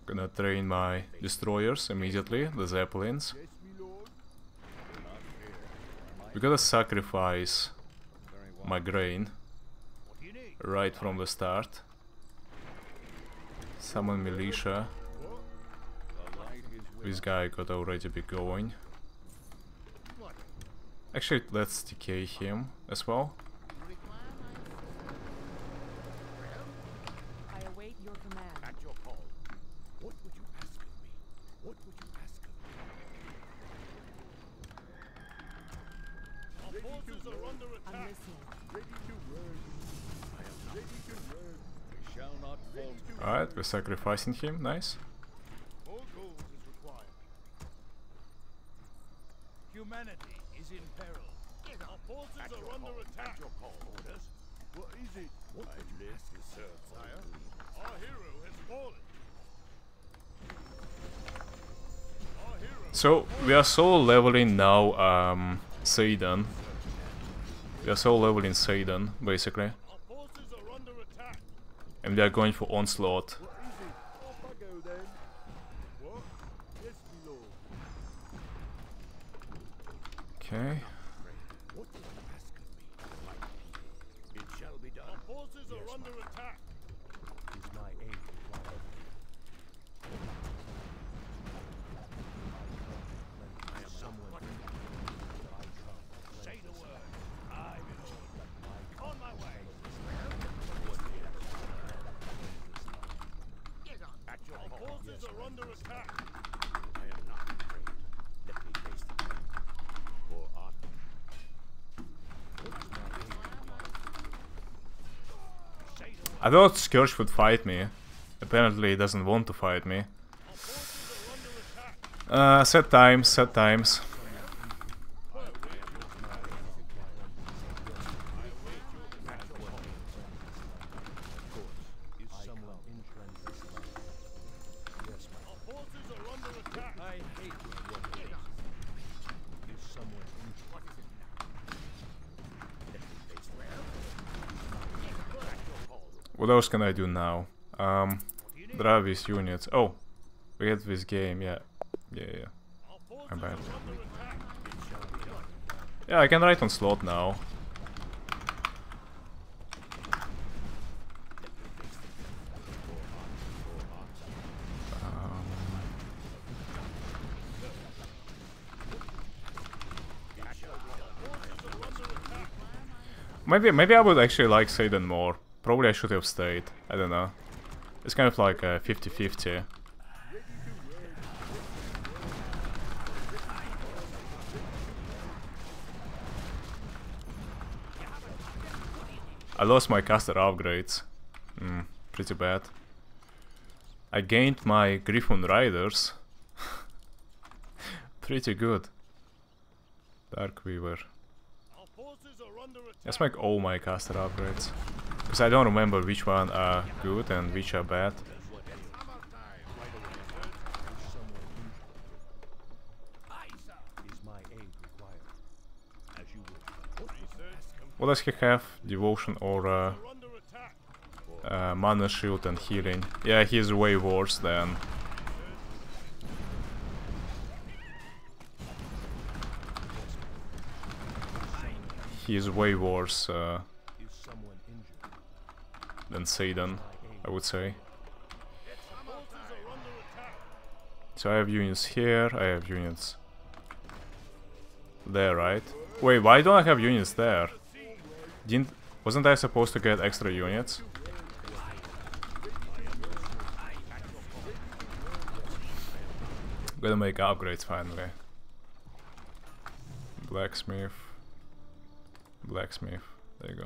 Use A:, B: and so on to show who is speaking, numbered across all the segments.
A: Gonna train my destroyers immediately, the zeppelins. We gotta sacrifice my grain right from the start. Summon militia. This guy could already be going. Actually, let's decay him as well.
B: I await your command.
C: At your call. What would you ask of me? What would you ask of me? Our forces are under
B: I'm
C: attack.
B: listening.
C: Ready to work. I am not ready to work. We shall not fall.
A: Alright, we're sacrificing him, nice.
C: More gold is required. Humanity is in peril. Our forces are under attack. At your call. Orders. What is it? What I live to serve, sire. Our hero has fallen. Our hero.
A: So, we are solo leveling now, Seidan. We are solo leveling Seidan, basically.
C: Our forces are under attack.
A: And we are going for Onslaught.
C: What is it? Off I go then. What? Yes, my lord.
A: Okay.
C: What do you ask of me? It shall be done. Our forces are under attack. Is my aid required? I am someone. Say the word. I will. On my way. At your Our forces are under attack. I am not afraid. Let me face the enemy. For art.
A: I thought Scourge would fight me. Apparently he doesn't want to fight me. Sad times, sad times. What else can I do now? Drive these units. Oh, we get this game, yeah. Yeah. I'm bad. Yeah, I can write on slot now. Maybe I would actually like Seidan more. Probably I should have stayed. I don't know. It's kind of like a 50-50. I lost my caster upgrades. Pretty bad. I gained my Griffon Riders. Pretty good. Dark Weaver. Let's make all my caster upgrades. Because I don't remember which one are good and which are bad. What does he have? Devotion or mana shield and healing? Yeah, he's way worse than... He's way worse than Seidan, I would say. So I have units here, I have units there, right? Wait, why don't I have units there? Wasn't I supposed to get extra units? Gonna make upgrades finally. Blacksmith. Blacksmith. There you go.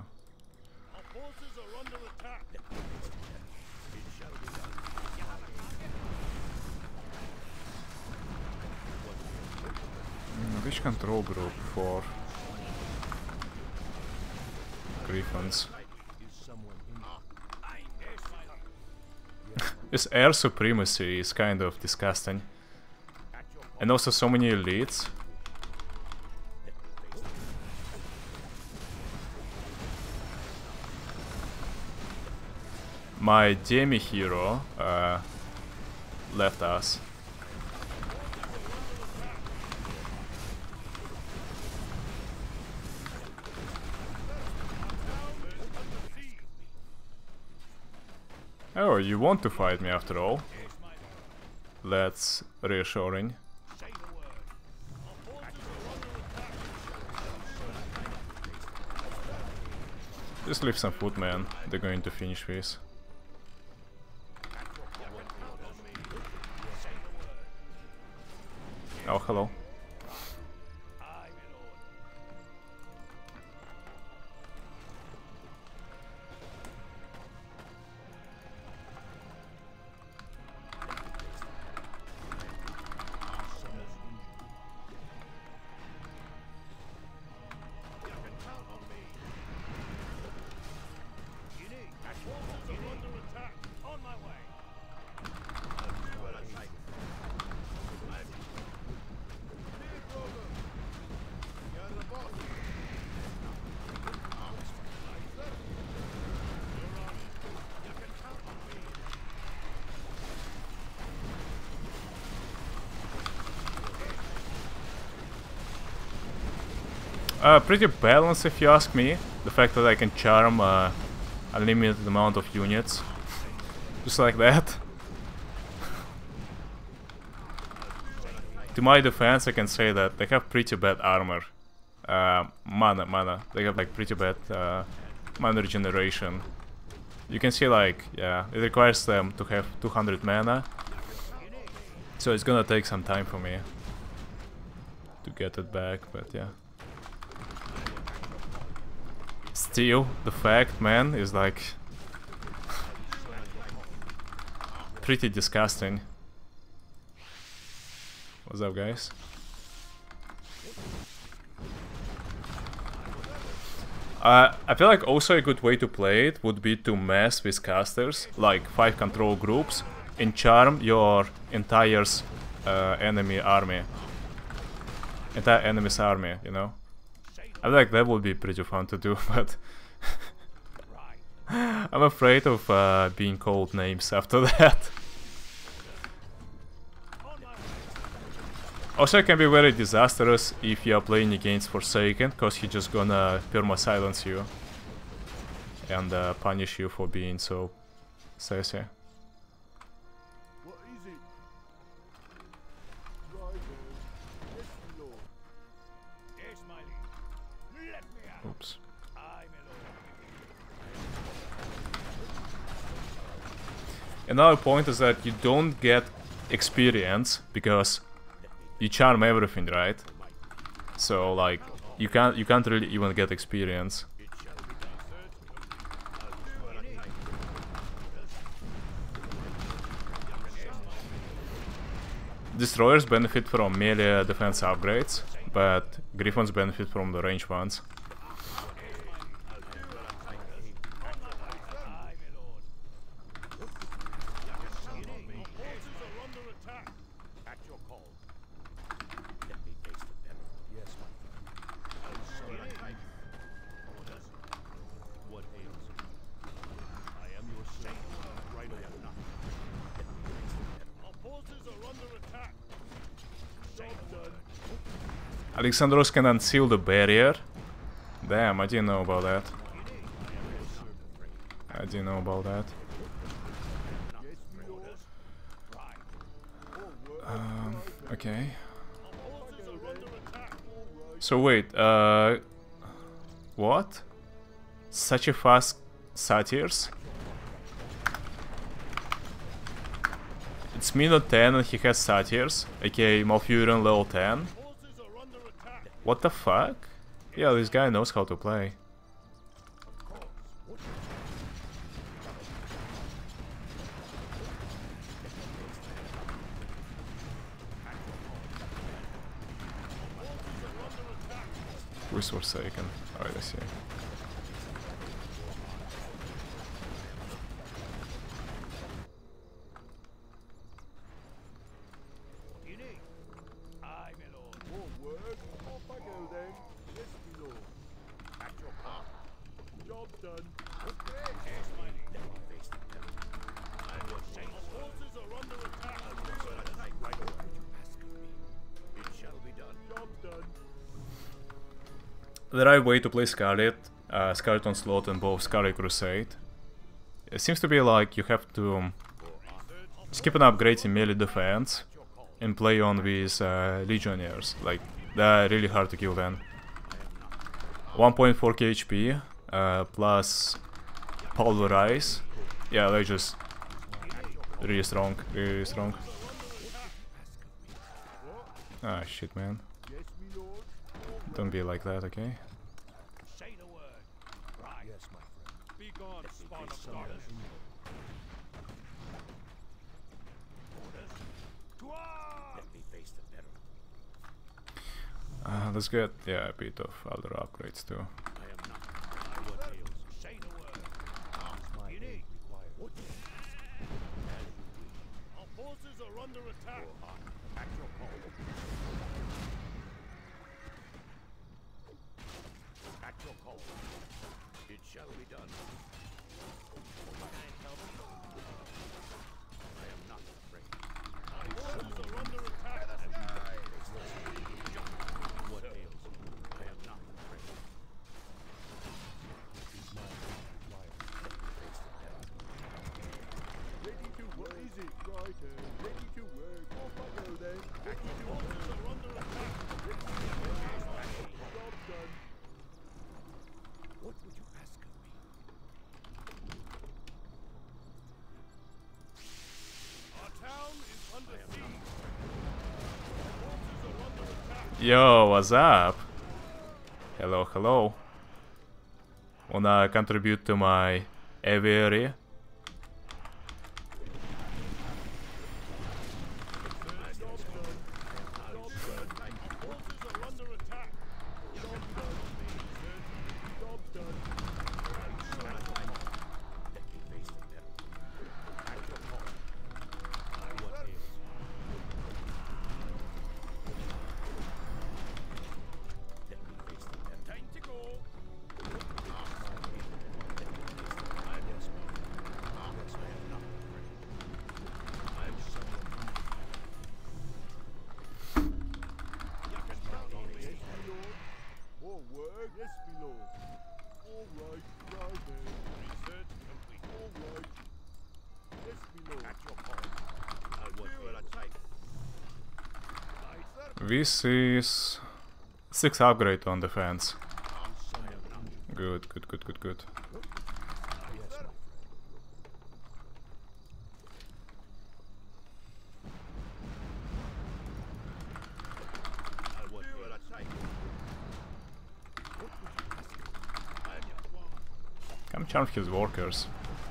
A: Which control group for Griffons? This air supremacy is kind of disgusting. And also so many elites. My demi-hero, left us. Oh, you want to fight me after all? That's reassuring. Just leave some food, man. They're going to finish this. Oh, hello. Pretty balanced if you ask me. The fact that I can charm unlimited amount of units. Just like that. To my defense, I can say that they have pretty bad armor. Mana. They have like pretty bad mana regeneration. You can see like, yeah, it requires them to have 200 mana. So it's gonna take some time for me to get it back, but yeah. Still, the fact, man, is like pretty disgusting. What's up, guys? I feel like also a good way to play it would be to mess with casters, like 5 control groups, and charm your entire enemy army. Entire enemy's army, you know? I feel like that would be pretty fun to do, but I'm afraid of being called names after that. Also, it can be very disastrous if you are playing against Forsaken, because he's just gonna perma-silence you and punish you for being so sassy.
C: What is it? Right. Yes, my lord. Yes, my lord. Let me out.
A: Oops.
C: Aye, my lord.
A: Another point is that you don't get experience because you charm everything, right? So like you can't really even get experience. Destroyers benefit from melee defense upgrades, but Griffons benefit from the range ones. Alexandros can unseal the barrier. Damn, I didn't know about that. Okay. So wait, what? Such a fast satyrs? It's Mino 10 and he has satyrs, aka Malfurion level 10. What the fuck? Yeah, this guy knows how to play. Who's Forsaken? Alright, I see. the right way to play Scarlet, Scarlet Onslaught and both Scarlet Crusade. It seems to be like you have to skip on upgrades in melee defense and play on these Legionnaires. Like, they're really hard to kill then. 1.4k HP plus Pulverize. Yeah, they're just really strong, really strong. Ah, shit, man. Don't be like that, okay?
C: Say the word. Right. Yes, my friend. Be gone, spawn of darkness. Orders. To arms! Let me face the peril.
A: Let's get, yeah, a bit of other upgrades too.
C: I am not. I will tales. Say the word. You need. What? Our forces are under attack. At your call. At your call. It shall be done. I am not afraid. Our forces are under attack. What ails you? I am not afraid. Ready to work. What is it, right? Ready to work. Off I go then. Our forces are under attack. Job done. What would you ask of me? Our town is under siege. Our forces are under attack.
A: Yo, what's up? Hello, hello. Wanna contribute to my aviary? This is 6 upgrade on defense. Good, good, good, good, good. Come charm his workers.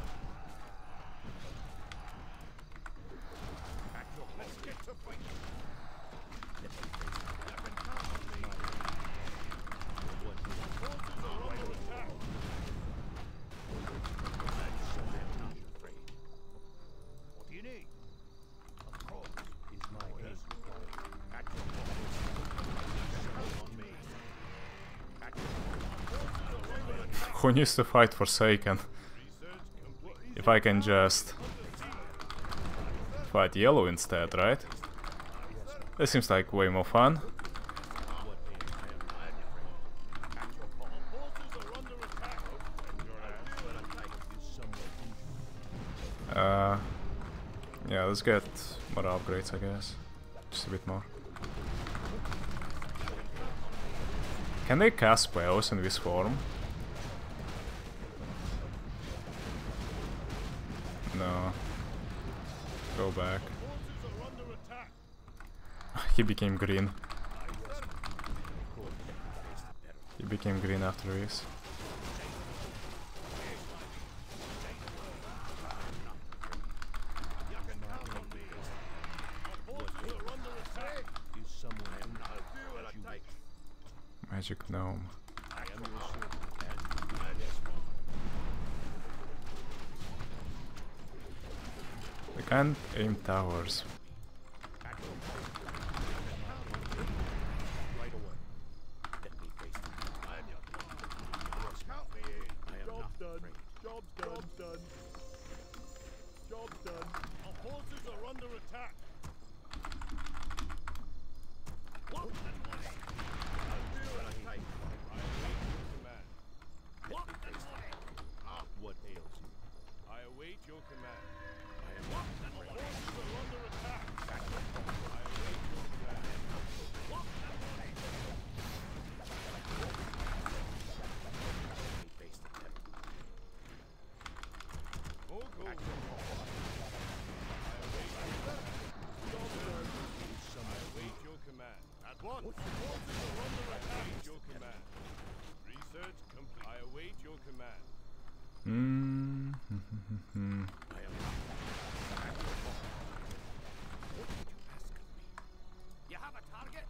A: Who needs to fight Forsaken? If I can just fight yellow instead, right? That seems like way more fun. Yeah, let's get more upgrades, I guess. Just a bit more. Can they cast spells in this form? No. Go back. He became green. He became green after this. Magic gnome. We can't aim towers.
C: want? Our forces are under attack. Your command. Research complete. I await your command. I am not. What did you ask of me? You have a target?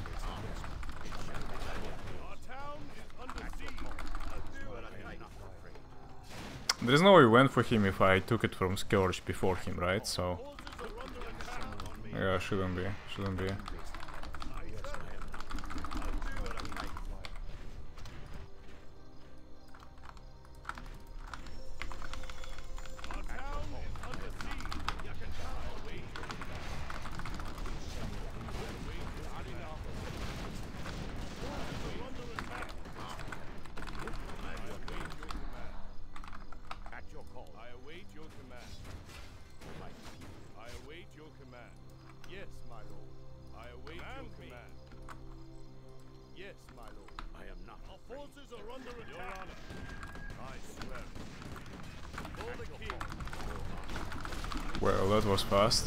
C: Our town is under siege. I am not afraid.
A: There's no way win for him if I took it from Scourge before him, right? So yeah, shouldn't be. Well, that was fast.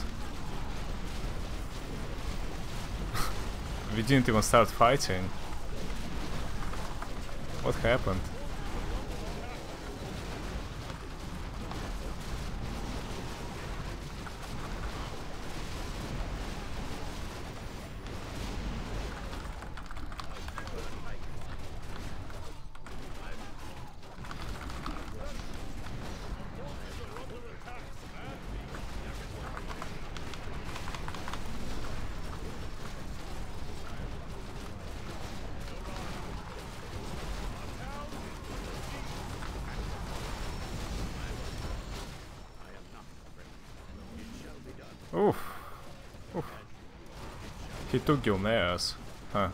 A: We didn't even start fighting. What happened? Oof. Oof. He took Gilneas. Huh.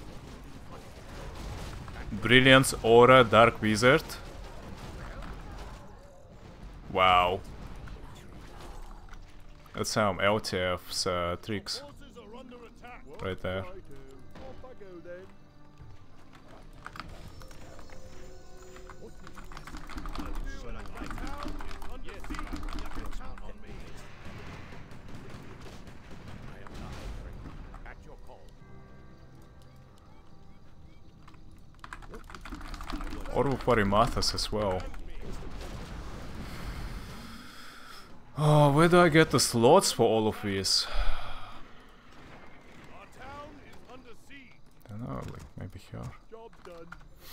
A: Brilliance, Aura, Dark Wizard. Wow. That's some LTF's tricks. Right there. Orbu Parimathas as well. Oh, where do I get the slots for all of these? I don't know, like maybe here.
C: Job done.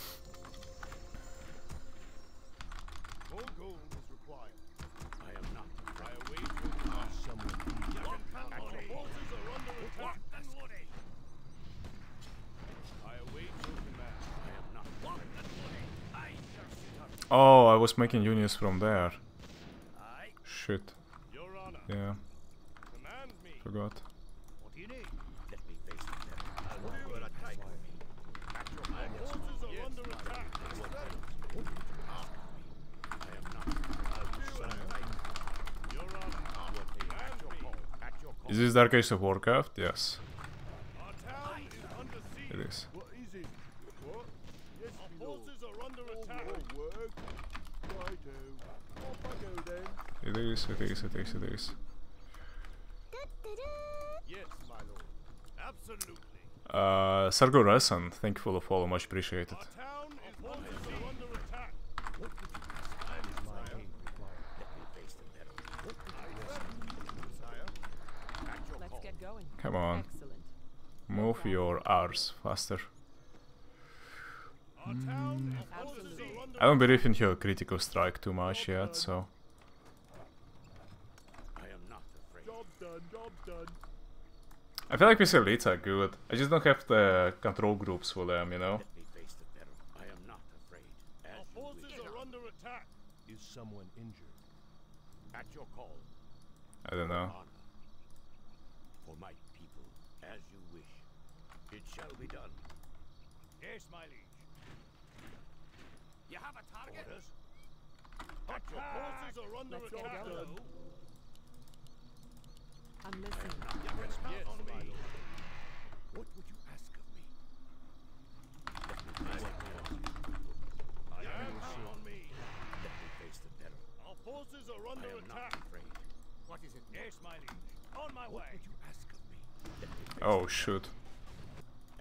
C: More gold is required. I am not. I await someone. Our forces are under attack. I await your command. I am not.
A: Oh, I was making units from there. Shit.
C: Your Honor.
A: Yeah,
C: Command me.
A: forgot.
C: What do you need? Let me face the devil. Our forces are under attack. I am not. Your Honor. Command me. At your call.
A: Is this Dark Age of Warcraft? Yes,
C: Our town is under siege.
A: it is.
C: What is it? What? Yes, our forces are under attack. Work. Righto. Off I go then.
A: It is.
C: Yes, my lord. Absolutely.
A: Sargo Rasan, thank you for the follow, much appreciated.
C: Our town is under attack. What would you ask? Let me face the devil. Sire. At your
B: Let's
C: call.
B: get going.
A: Come on,
B: Excellent.
A: move your R's faster.
C: Our town is under
A: I don't believe in your critical strike too much yet, so...
C: I am not afraid. Job done, job done.
A: I feel like these elites are good. I just don't have the control groups for them, you know?
C: Let me face the devil. I am not afraid. Our forces are under attack. Is someone injured? At your call.
A: I don't know.
C: Honor. For my people, as you wish. It shall be done. Yes, my liege. You have a target? Orders. But your forces are under
B: Let's get
C: attack.
B: going. I'm listening.
C: Yes, my lord. What would you ask of me? I am on me. Let me face the peril. Our forces are under attack. Afraid. What is it? Yes, my liege. On my way. What would you ask of me?
A: Oh, shoot.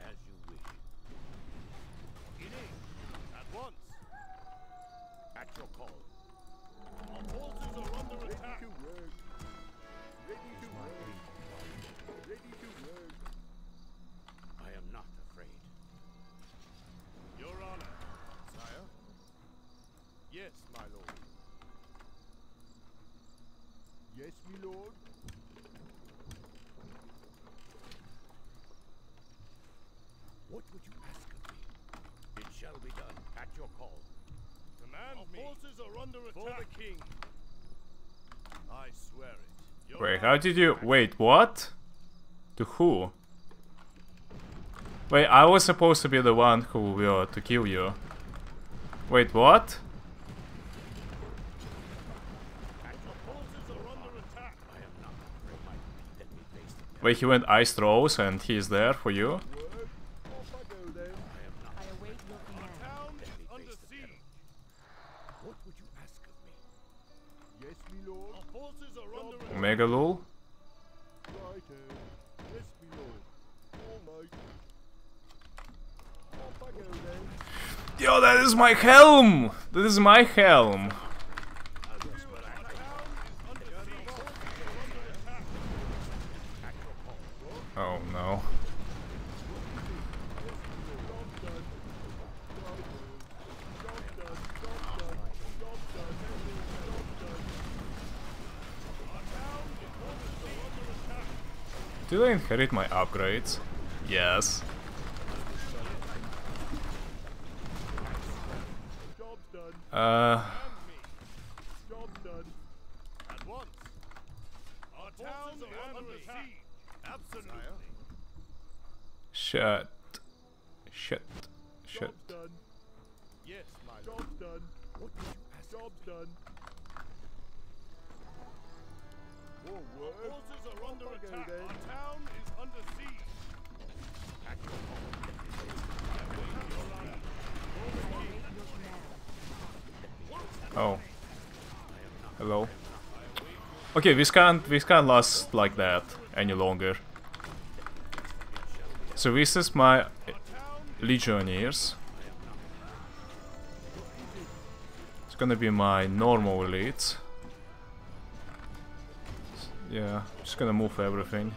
C: call. Command me. Our forces are under attack. For the king. I swear it.
A: Wait, how did you... Wait, what? To who? Wait, I was supposed to be the one who will to kill you. Wait, what? Wait, he went ice throws and he's there for you? Omega Lul? Yo, that is my helm! That is my helm! Oh no. Did I inherit my upgrades? Yes.
C: Job done. At once. Our town is under siege. Absolutely.
A: Shit.
C: Job done. Yes, my lord. Job done. What did you ask? Job done. Our forces are under attack. Our town is under siege.
A: Oh. Hello. Okay, this can't last like that any longer. So this is my legionnaires. It's gonna be my normal elites. Yeah, just gonna move everything.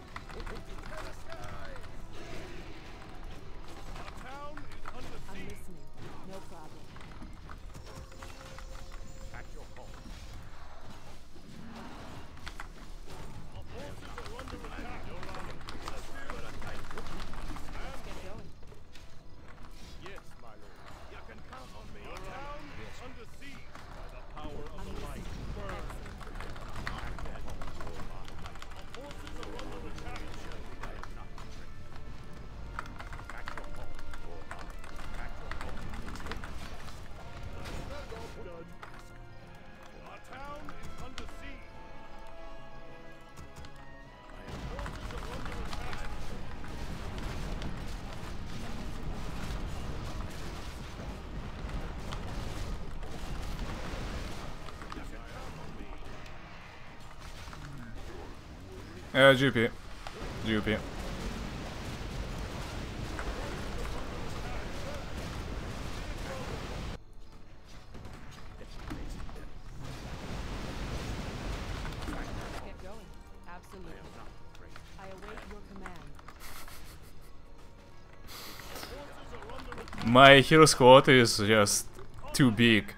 A: GP. My hero squad is just too big.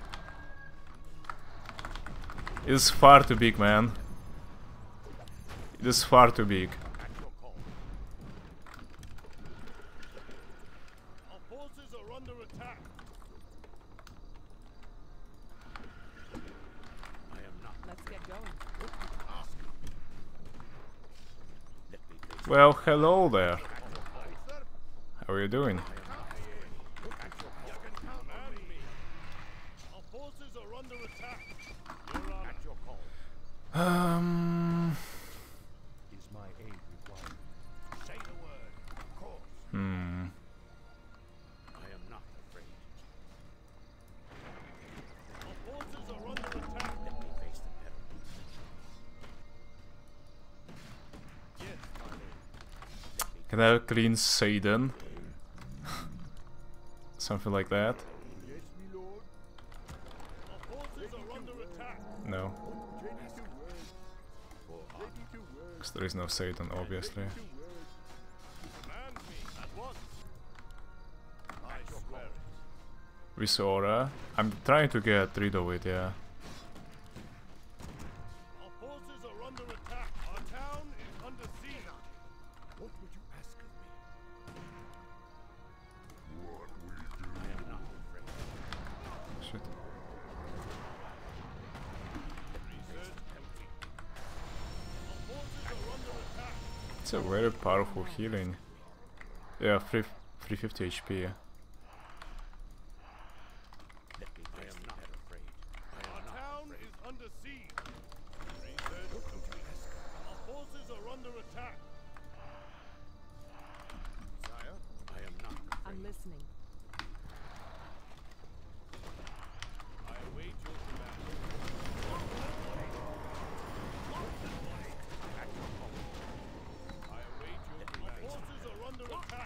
A: It's far too big, man. It is far too big.
C: Our forces are under attack. I am not. Let's get going.
A: Well, hello there. How are you doing?
C: Our forces are under attack. Is my aid required? Say the word. Of course. I am not afraid. Our forces are under attack. Let me face the peril. Yes, my lord.
A: Can I clean Satan? Something like that?
C: Yes, my lord. Our forces are under attack.
A: No.
C: Ready to work.
A: Because there is no Satan, obviously.
C: Command me at once. I swear it.
A: Visora. I'm trying to get rid of it, yeah.
C: Our forces are under attack. Our town is under siege. What would you ask of me? What we do? I am not afraid.
A: It's a very powerful healing. Yeah, 350 HP.
C: Our town is under siege. Research complete. Our forces are under attack. Sire, I am not afraid.
B: I'm listening.
C: I await your command. I await your command. Our forces are under attack.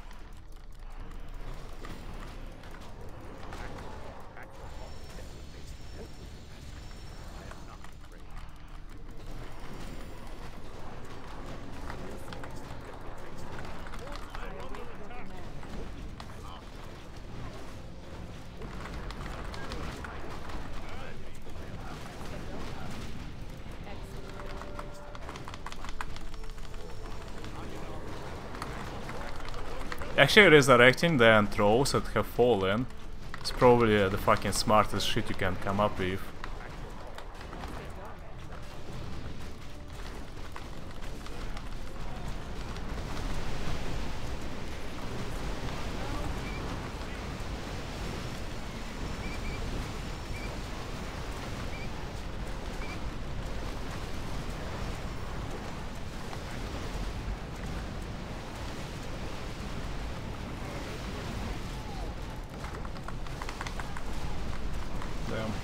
A: Actually, resurrecting the Antros that have fallen is probably the fucking smartest shit you can come up with. Damn.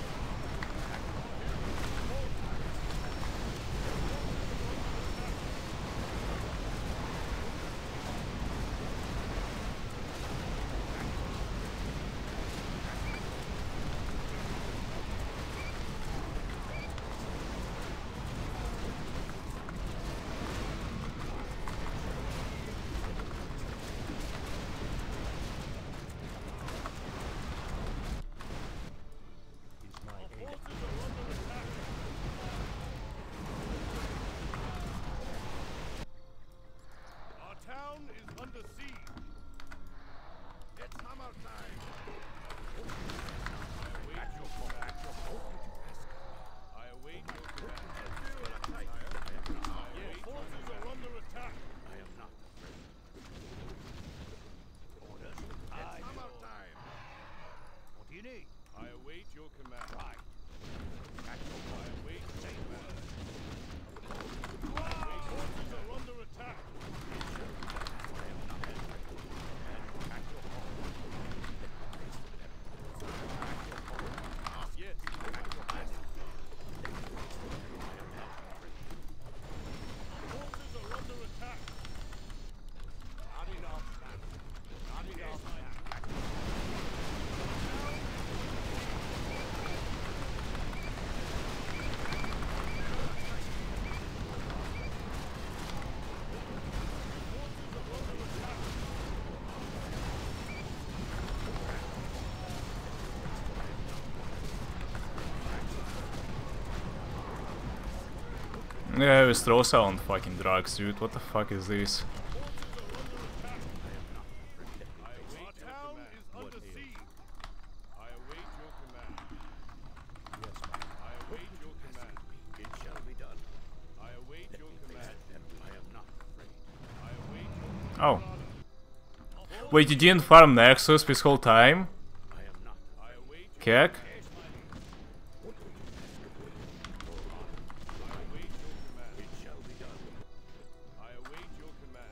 C: Our town is under siege. It's hammer time. I await your command. I await your command. Yes, forces are under attack. I am not afraid. Orders. It's hammer time. What do you need? I await your command. Right. I await your command. Forces are under attack. Yes. Forces are under attack. Not enough, man. Not enough, man.
A: Yeah, Vestrosa on fucking drugs, dude. What the fuck is this?
C: Our town is under siege. I await your command. Yes, I await your command. It shall be done. I await your command. I am not afraid. I await your
A: Oh. Wait, you didn't farm Nexus this whole time?
C: I am not. I await your
A: Kek?
C: command. It shall be done. I await your command.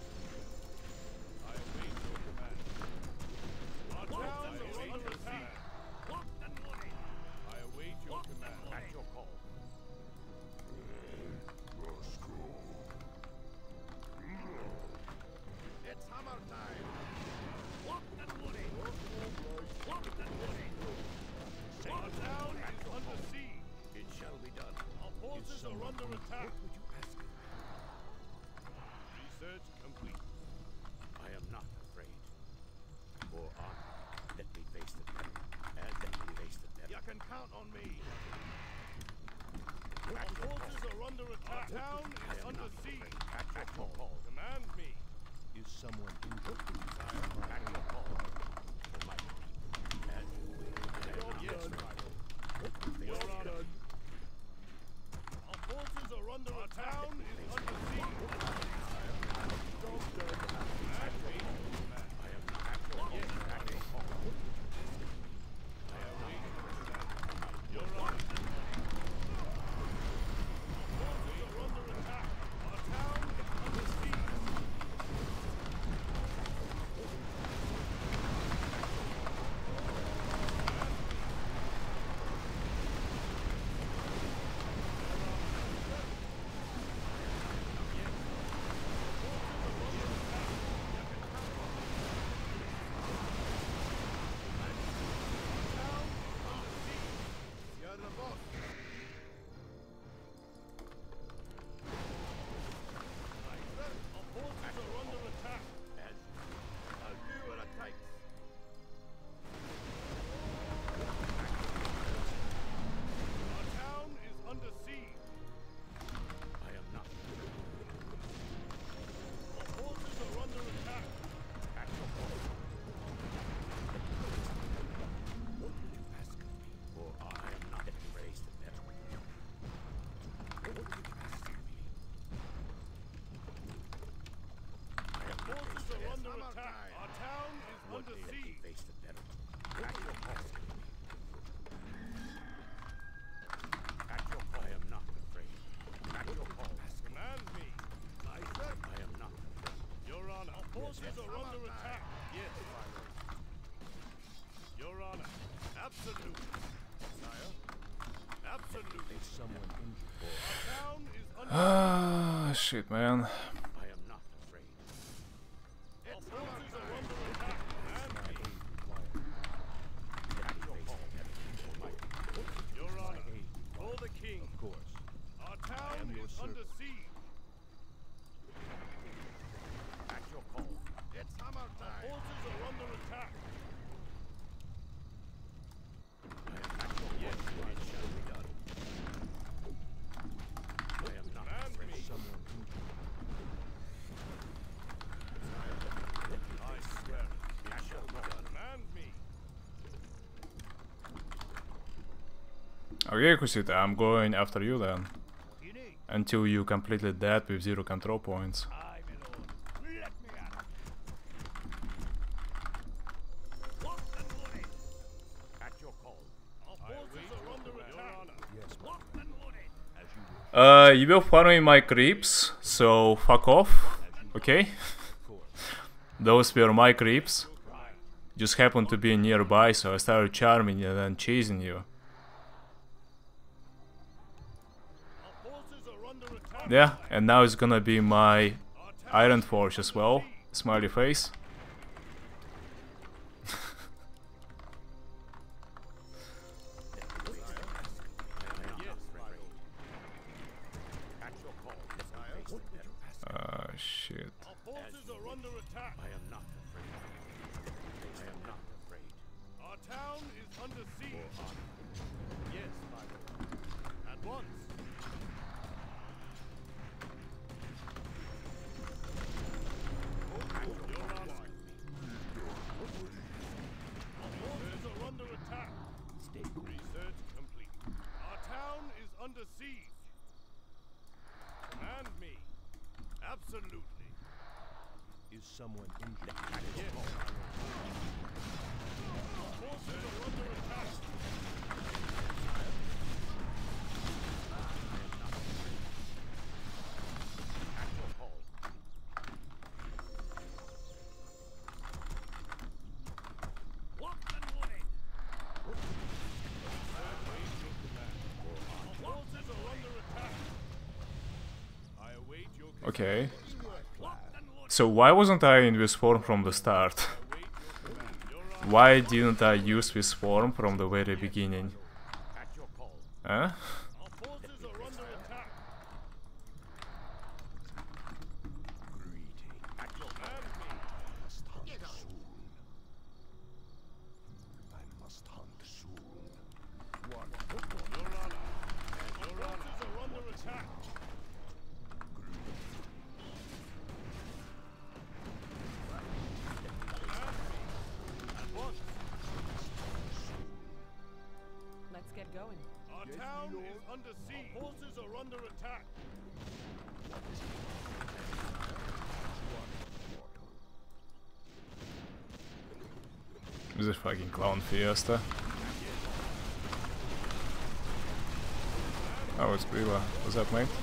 C: I await your command. Our town is under attack. I await your command. At your call. It's hammer time. Our town is under siege. It shall be done. Our forces are under attack. Research complete. I am not afraid. For honor, let me face the devil. And let me face the devil. You can count on me. Our forces are under attack. Our town is under siege. At your call. Command me. Is someone injured? At your call. And yes, Your Honor. Our forces are under attack. Town is under siege. forces are under attack. Yes, my lord. Your honor. Absolutely. Sire. Absolutely. Is someone injured? Our town is under
A: Ah, shit, man.
C: I am not afraid. Our forces are under attack. And my aid required. At your call. Your honor. For the king. Of course. Our town is under siege. At your call. It's hammer time. Our forces are under attack. Yes, it shall be done. I am not afraid. Someone I swear it shall be done. Command me.
A: Okay, Kusita, I'm going after you then.
C: What do you need?
A: Until you completely dead with 0 control points.
C: Aye, my lord. Let me at it. Lock and loaded. At your call. Our forces are under attack. Yes, lock and loaded. As you wish.
A: You were farming my creeps, so fuck off. Okay? Those were my creeps. Just happened to be nearby, so I started charming and then chasing you.
C: Our forces are under attack.
A: Yeah, and now it's gonna be my Iron Forge as well. Smiley face.
C: Yes, my lord. At your call.
A: Shit.
C: Our forces are under attack. I am not afraid. I am not afraid. Our town is under siege. Yes, my lord. At once. Your honor. Our forces are under attack. Research complete. Our town is under siege. Command me. Absolutely. Is someone injured? Yes. Our forces are under attack. At your call. Locked and loaded. Our forces are under attack. I await your
A: Okay.
C: locked and loaded.
A: So why wasn't I in this form from the start?
C: Await your command. Your honor.
A: Why didn't I use this form from the very beginning?
C: At your call.
A: Huh?
C: Our forces are under attack. At your command me.
B: I must hunt soon.
C: What? Your honor. Your forces are under attack. At once.
D: Let's get going.
C: Our town is under siege. Our forces are under attack.
A: This is fucking clown fiesta. Oh, it's Grilla. What's up, mate?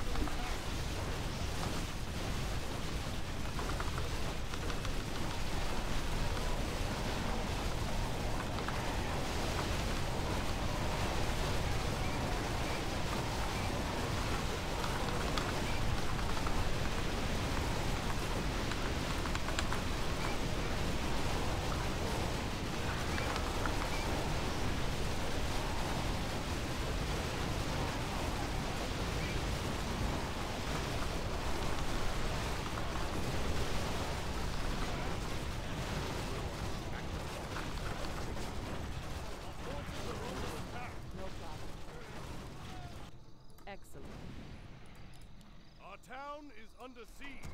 D: No problem. Excellent.
C: Our town is under siege.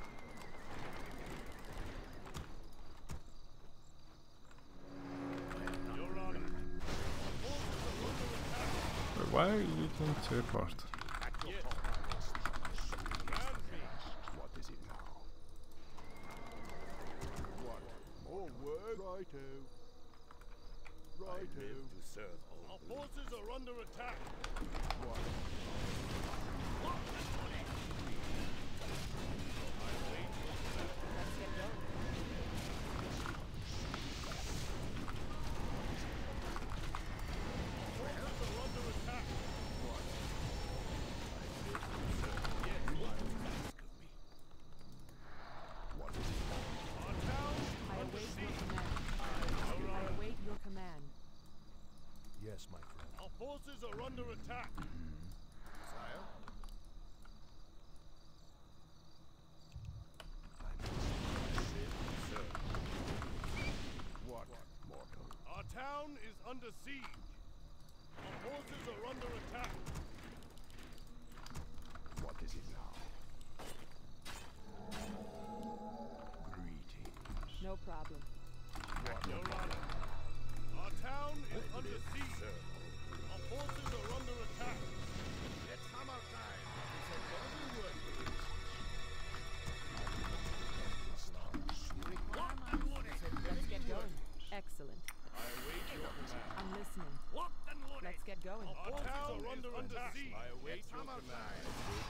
C: Your honor. Our forces are under attack.
A: But why are you doing teleport?
C: At your call. Command me.
B: What is it now? What? More work? Righto. Righto.
C: To serve all. Our forces are under attack.
B: What?
C: Locked and loaded. I await your command.
D: Let's get going.
C: forces are under attack.
B: Sire? What, mortal?
C: Our town is under siege. Our forces are under attack.
B: What is it now? Greetings.
D: No problem.
C: Your Honor, our town is under siege. Our forces are under attack. It's hammer time. We said whatever we would.
D: Let's get going. Excellent.
C: I await your command.
D: I'm listening. Let's get going.
C: Our town is under siege. I await your command.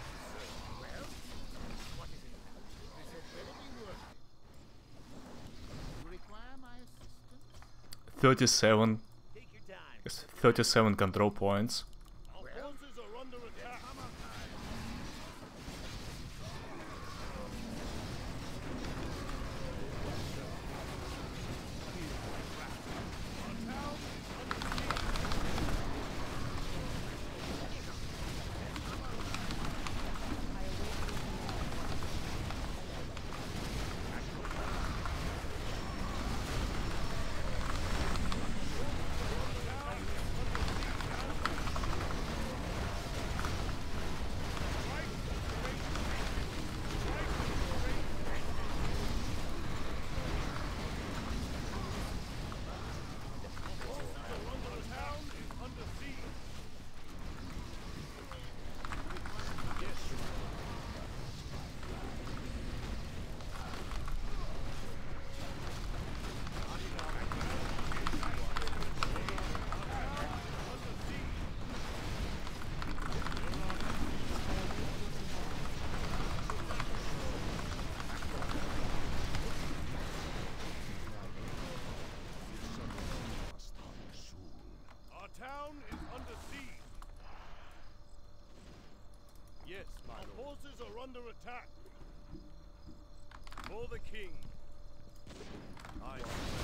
E: You require my assistance?
A: 37.
E: Take your time.
A: Yes, 37 control points.
C: Our forces are under attack. Our town is under siege. Yes, my lord. Our forces are under attack. For the king. I.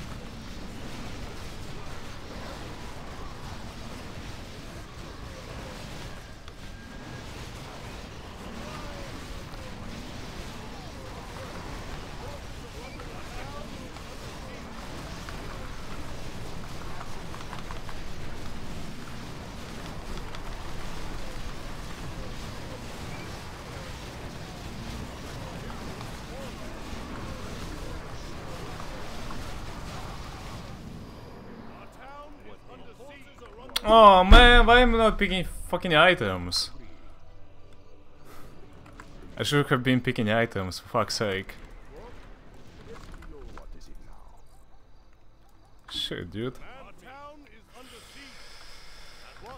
C: Our town is under siege.
A: Oh man, why am I not picking fucking items? I should have been picking items, for fuck's sake.
B: What is it now?
A: Shit, dude.
C: Our town is under siege.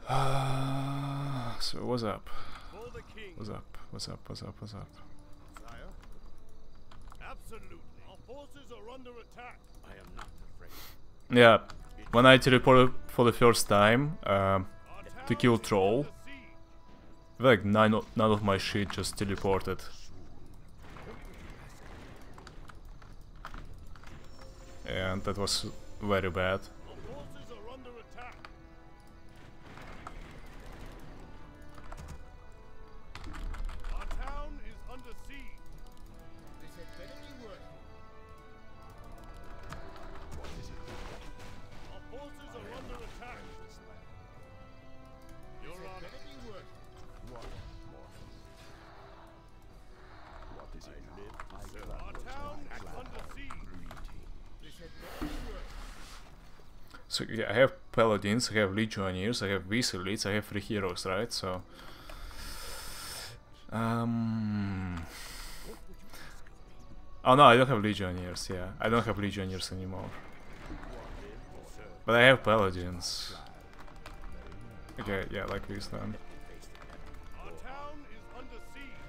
C: At once.
A: So what's up?
C: For the king.
A: What's up? What's up? What's up? What's up?
C: Sire? Absolutely. Our forces are under attack. I am not afraid.
A: Yeah, when I teleported for the first time
C: Our
A: to
C: town
A: kill
C: is
A: Troll,
C: under siege.
A: like none of my shit just teleported. And that was very bad.
C: Our forces are under attack. Our town is under siege.
E: This had better be worth it.
B: What is it?
C: Our forces are under attack. Your
E: This had
C: Honor,
E: better be worth it.
B: What, mortal? What is it now?
C: our town is under siege.
E: This had better be worth it.
A: So yeah, I have Paladins, I have Legionnaires, I have Beast Elites, I have 3 heroes, right? So... Oh no, I don't have Legionnaires, yeah. I don't have Legionnaires anymore. But I have Paladins. Okay, yeah, like this then.
C: Our town is under siege.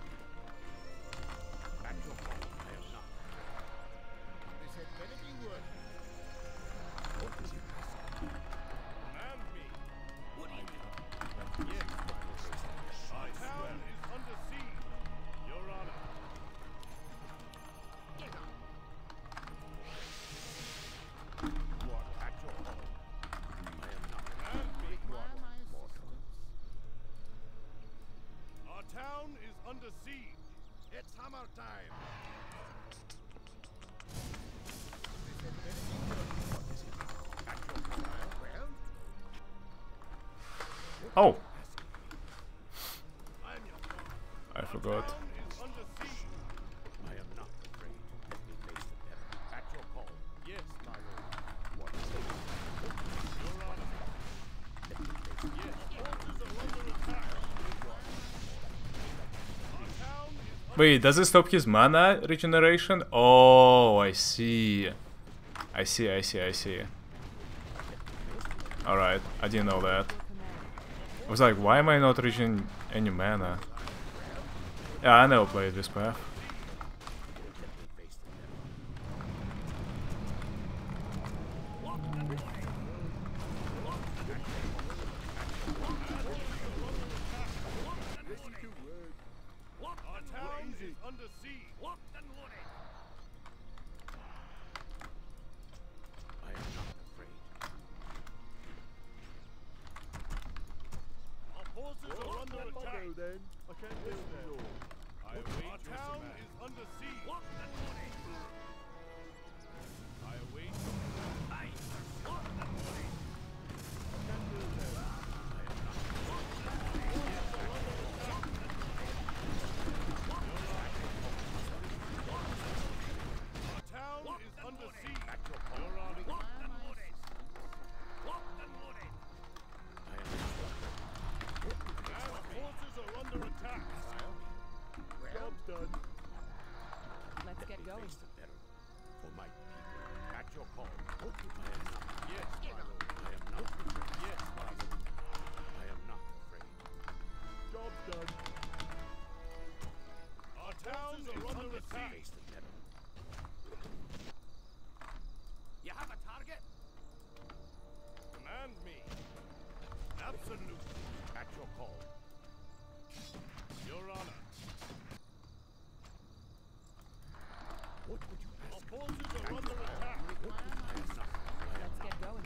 E: This had better be worth it.
B: What is it?
C: Command me. What do you do? Yes, our town is under siege. Your Honor.
B: What at all?
C: Command me.
E: Require my
C: hammer time.
A: Oh,
C: I'm your father.
A: I forgot.
C: Town is under siege.
B: I am not afraid. Let me face the peril. At your call.
C: Yes, my lord.
B: What is it?
C: Your honor.
B: Let me face the
C: Yes, forces are under attack. Our town is under
A: Wait, does it stop his mana regeneration? Oh, I see. I see, I see, I see. Alright, I didn't know that. I was like, why am I not reaching any mana? Yeah, I never played this path.
B: face the peril.
C: Our town is under siege. Locked and loaded.
B: I am not afraid.
C: Our forces are under attack.
E: then. I can't do that.
C: I await our town is under siege. Locked and loaded. I await your command. Locked and loaded. Our town is under siege. Your honor. Locked and loaded. Locked and loaded. Our forces are under attack.
E: Job's done.
D: Let's get going.
B: Face the peril. For my people. At your call. I am not.
C: Yes, my lord.
B: I am not afraid.
C: Yes, my lord.
B: I am not afraid.
E: Job's done.
C: Our towns are under attack.
B: Face the peril.
C: You have a target? Command me. Absolutely.
B: At your call.
C: Your honor.
B: What would you
C: Our
B: ask?
C: forces are under attack.
D: Let's get going.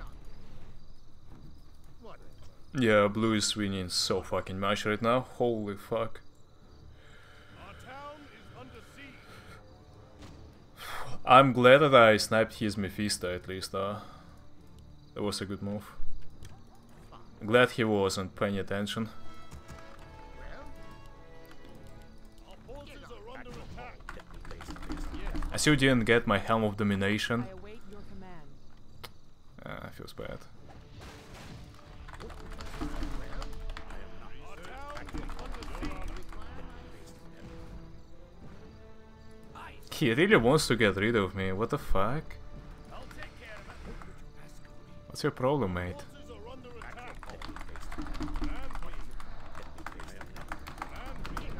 A: Yeah, blue is winning so fucking much right now. Holy fuck.
C: Our town is under siege.
A: I'm glad that I sniped his Mephisto at least. That was a good move. Glad he wasn't paying attention.
C: Our forces are under attack.
A: I still didn't get my Helm of Domination.
D: I await your command.
A: Feels bad.
C: Our town is under siege.
A: He really wants to get rid of me. What the fuck?
C: I'll take care of it.
A: What's your problem, mate?
C: Forces are under attack. Command me. Command me.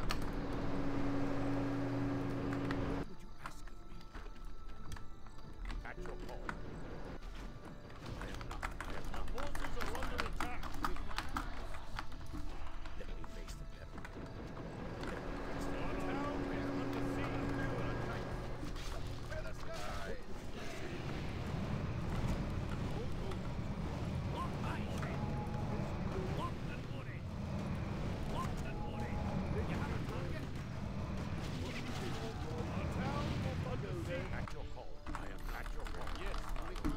B: At your call.
C: Our forces are under attack.
B: Let me face the peril.
C: Our town is under siege. Where the sky? Locked and loaded. Locked and loaded. You have a target? Our town is under siege.
B: At your call. I am at your call.
C: Yes, my lord.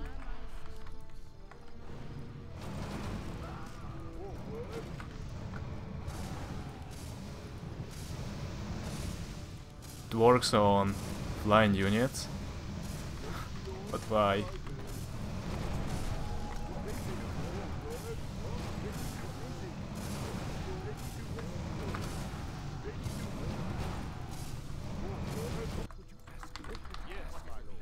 A: It works on flying units. But why?
C: Yes, my lord.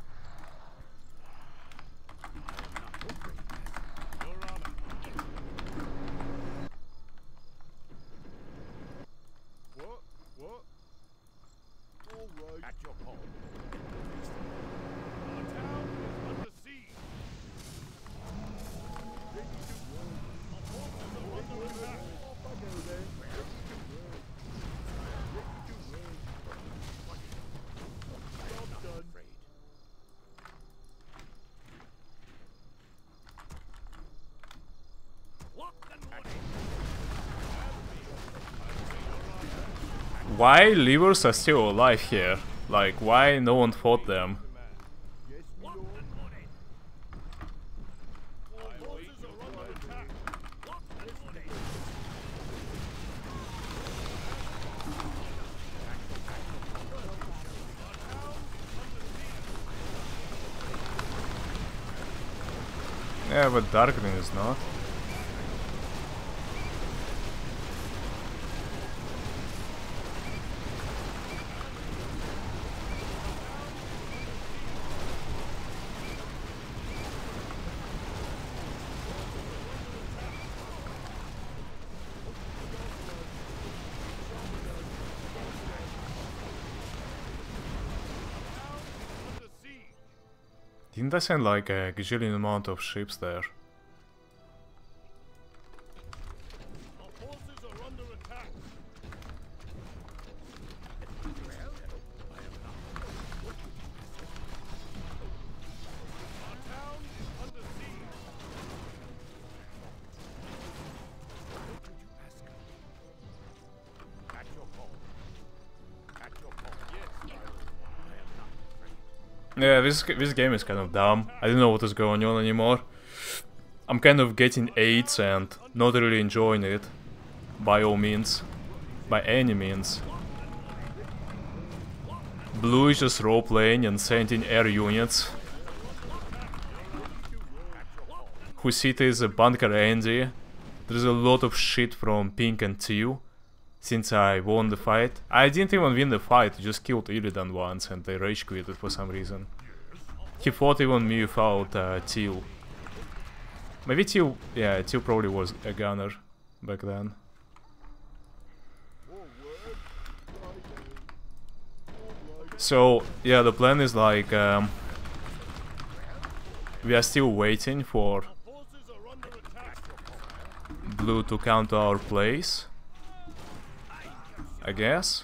C: Your honor.
E: What? What? All right.
B: At your call.
C: Our town is under siege. Our forces are under attack.
E: Off I go then. Job's done.
B: Afraid.
C: Locked and loaded.
A: why Livers are still alive here? Like, why no one fought them?
E: Yes, my lord. Our forces are under attack.
A: Yeah, but Darkling is not.
C: Under siege.
A: Didn't I send like a gajillion amount of ships there?
C: Our forces are under attack. Our town is under siege.
B: At your call. At your call.
C: Yes, my lord.
B: I am not afraid.
A: Yeah, this game is kind of dumb. I don't know what is going on anymore. I'm kind of getting AIDS and not really enjoying it. By all means. By any means. Blue is just role-playing and sending air units. Whose city is a Bunker Andy. There's a lot of shit from Pink and Teal. Since I won the fight. I didn't even win the fight, I just killed Illidan once and they rage quitted for some reason. He fought even me without Teal. Maybe Teal, yeah, Teal probably was a gunner back then. So, yeah, the plan is like, we are still waiting for
C: Forces are under attack.
A: Blue to counter our plays. I guess.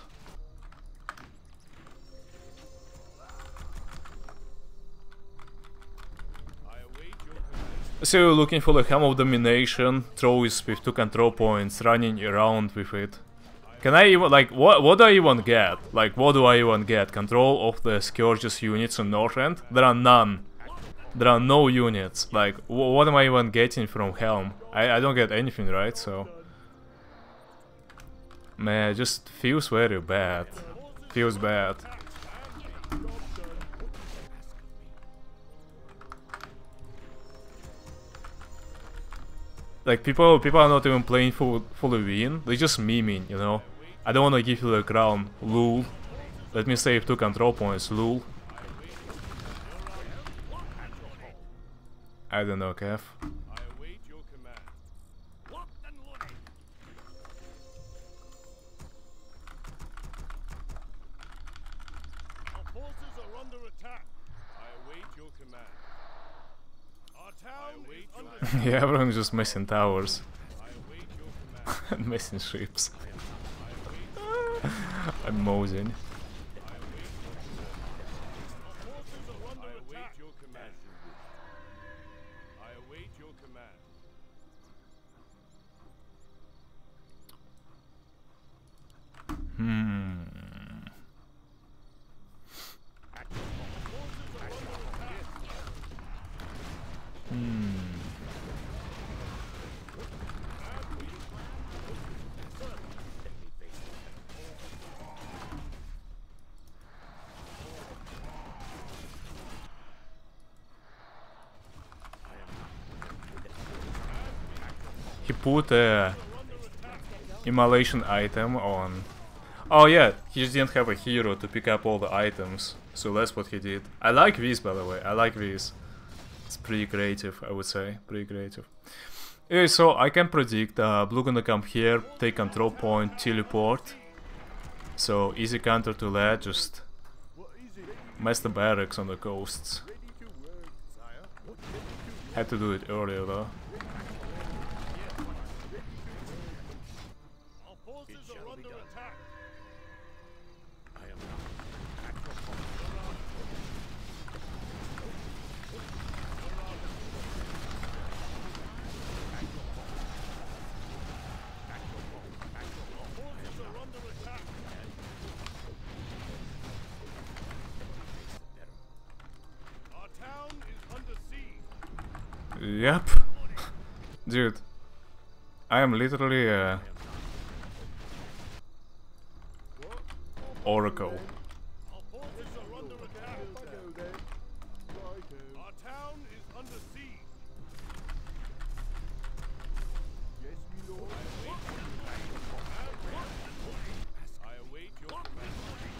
C: I await your command.
A: So you're looking for the Helm of Domination, throws with 2 control points, running around with it. Can I even, like, what do I even get? Like, what do I even get? Control of the Scourge's units on North End? There are none. There are no units. Like, what am I even getting from Helm? I don't get anything, right? So... Man, it just feels very bad. Feels bad. Like, people are not even playing for the win. They're just memeing, you know? I don't wanna give you the crown, lul. Let me save 2 control points, lul. I don't know, Kev.
C: I await your command. Locked and loaded. Our forces are under attack. I await your command. Our town is under
A: Yeah, everyone's just missing towers.
C: I await your command.
A: And missing ships.
C: I await
A: I'm mosing.
C: forces are under attack. Your command. I await your command.
A: He put a immolation item on. Oh yeah, he just didn't have a hero to pick up all the items, so that's what he did. I like this, by the way. I like this. It's pretty creative, I would say. Pretty creative. Okay, so I can predict Blue gonna come here, take control point, teleport. So easy counter to that. Just mess the barracks on the coasts. Had to do it earlier though.
C: Our forces are under attack.
B: I am not. At your call.
C: Our forces are under attack.
A: Yep. Dude. I am literally Oracle.
C: Our forces are under attack. Our town is under siege.
E: Yes, my lord.
C: I await your command.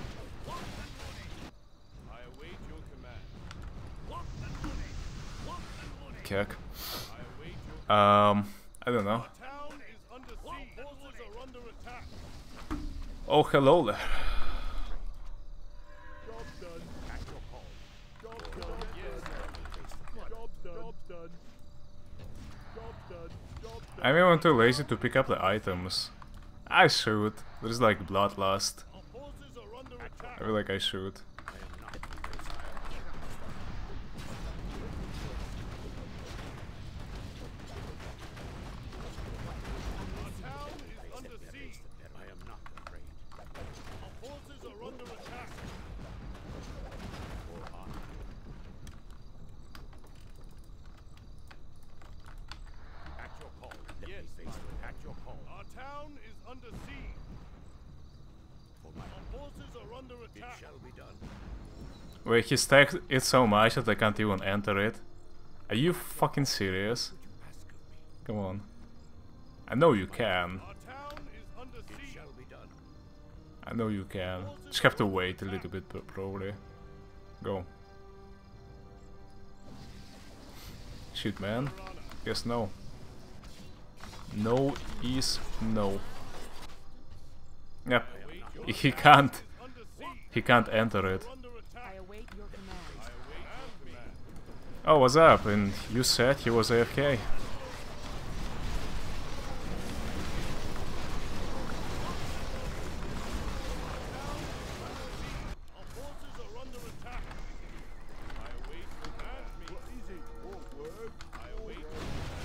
C: I await your command.
A: Kek.
C: I await your
A: I don't know.
C: town is under siege. Our forces are under attack.
A: Oh, hello there.
E: Job done. At your call. Job done. Yes. Job done. Job done. Job done. Job done.
A: I'm even too lazy to pick up the items. I should. There's like bloodlust.
C: Our forces are under attack.
A: I feel like I should.
C: Our town is under siege.
B: I am not afraid.
C: Our forces are under attack.
B: At your call. Let
C: Yes,
B: me face it. At your call.
C: Our town is under siege.
B: For my
C: Our forces are under
B: it
C: attack.
B: shall be done.
A: Wait, he stacked it so much that I can't even enter it. Are you fucking serious?
B: Ask of me.
A: Come on. I know you can.
C: Our town is under
B: It
C: siege.
B: shall be done.
A: I know you can. Just have to wait a little bit, probably. Go. Shoot, man. Guess no. No is no. Yep. He can't.
C: Under siege.
A: He can't enter it.
C: Under attack.
D: I await your command.
C: I await your command.
A: Oh, what's up? And you said he was AFK.
C: Our forces are under attack. I await your command.
E: What is it? What word?
C: I await your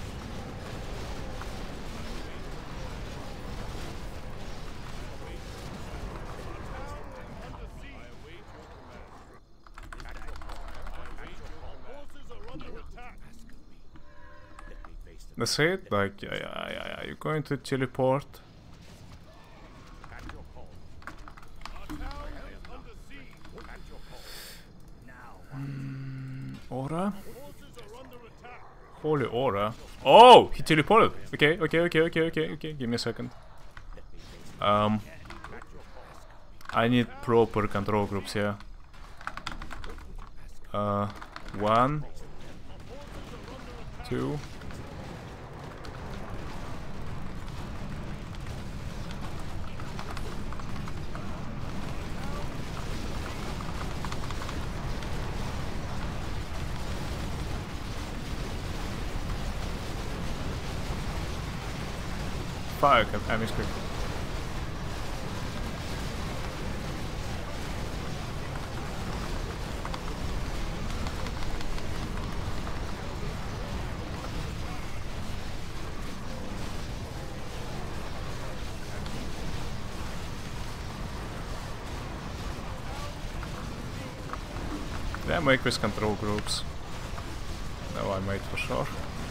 C: under siege. I await your command. I await your command. Forces are under attack.
B: Let me face the
A: That's it? Like, you're going to teleport?
B: At your call.
C: Our town is under siege.
B: At your call.
A: Aura?
C: Forces are under attack.
A: Holy aura. Oh! He teleported! Okay. Give me a second. I need proper control groups here. 1, 2. Fuck, I misclicked. Did I make with control groups? No, I made for sure.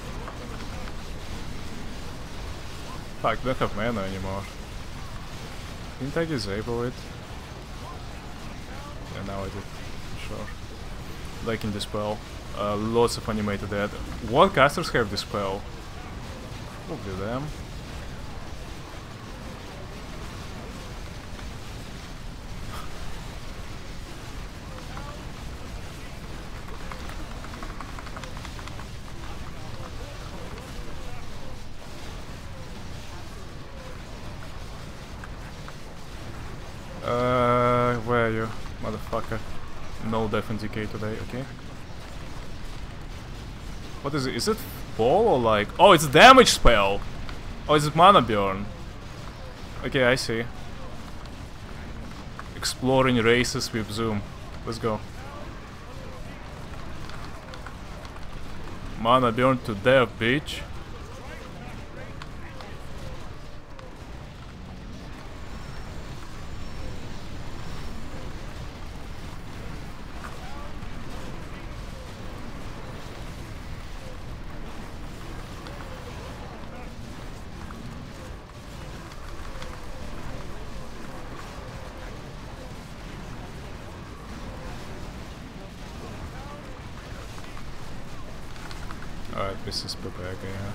A: Fuck, don't have mana anymore. Didn't I disable it? Yeah, now I did. Sure. Like in Dispel. Lots of animated dead. What casters have Dispel? Probably them. Where are you, motherfucker? No death decay today, okay. What is it? Is it ball or like... Oh, it's a damage spell! Oh, is it mana burn? Okay, I see. Exploring races with Zoom. Let's go. Mana burn to death, bitch. Alright, this is Pepega, yeah.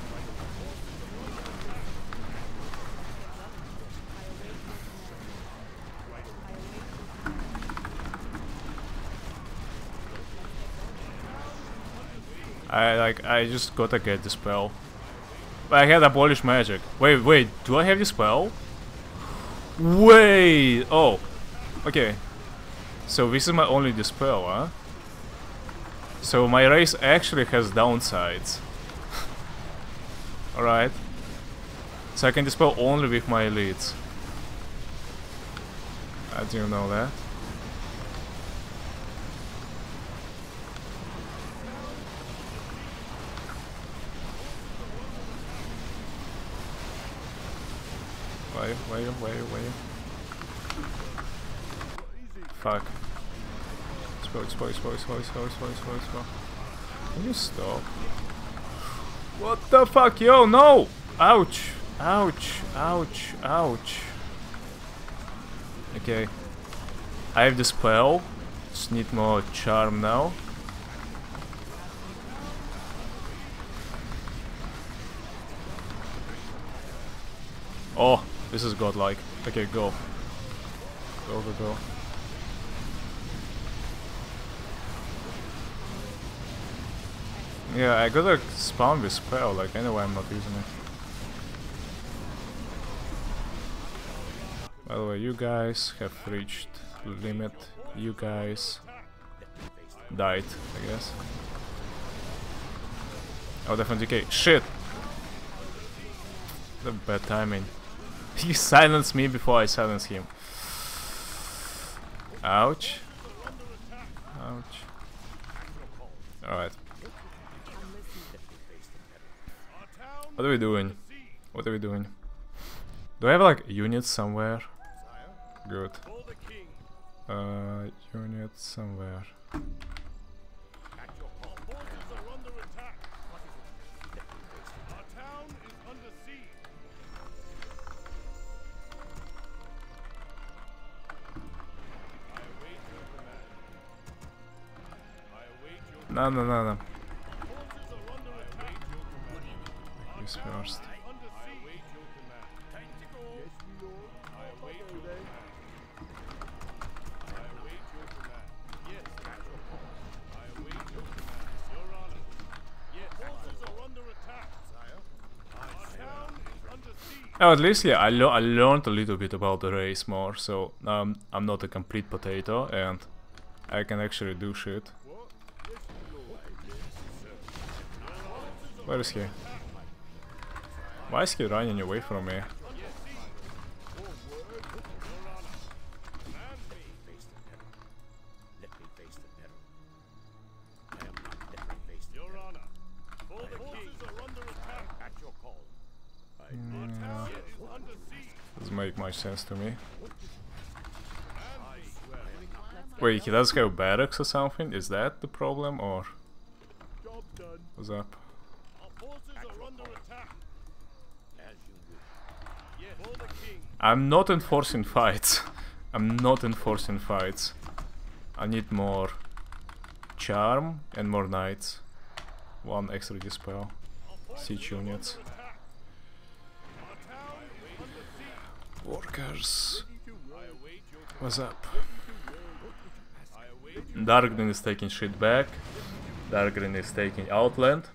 A: I just gotta get the spell. I had abolish magic. Wait, do I have the spell? Wait! Oh, okay. So this is my only dispel, huh? So my race actually has downsides. Alright. So I can dispel only with my elites. I didn't know that. Wait. Fuck. Spell. Can you stop? What the fuck, yo, no! Ouch! Okay. I have the spell. Just need more charm now. Oh, this is godlike. Okay, go. Go. Yeah, I gotta spawn this spell, like anyway I'm not using it. By the way, you guys have reached limit. You guys died, I guess. Oh, definitely decay. Shit! The bad timing. He silenced me before I silenced him. Ouch. Alright. What are we doing? Do I have like units somewhere? Good. Units somewhere. No. This first. Oh, at least yeah, I learned a little bit about the race more, so I'm not a complete potato and I can actually do shit. Where is he? Why is he running away from me? Doesn't make much sense to me. Wait, he does have barracks or something? Is that the problem or what's up? I'm not enforcing fights. I need more charm and more knights. One extra dispel. Siege units. Workers. What's up? Darkgreen is taking shit back. Darkgreen is taking Outland.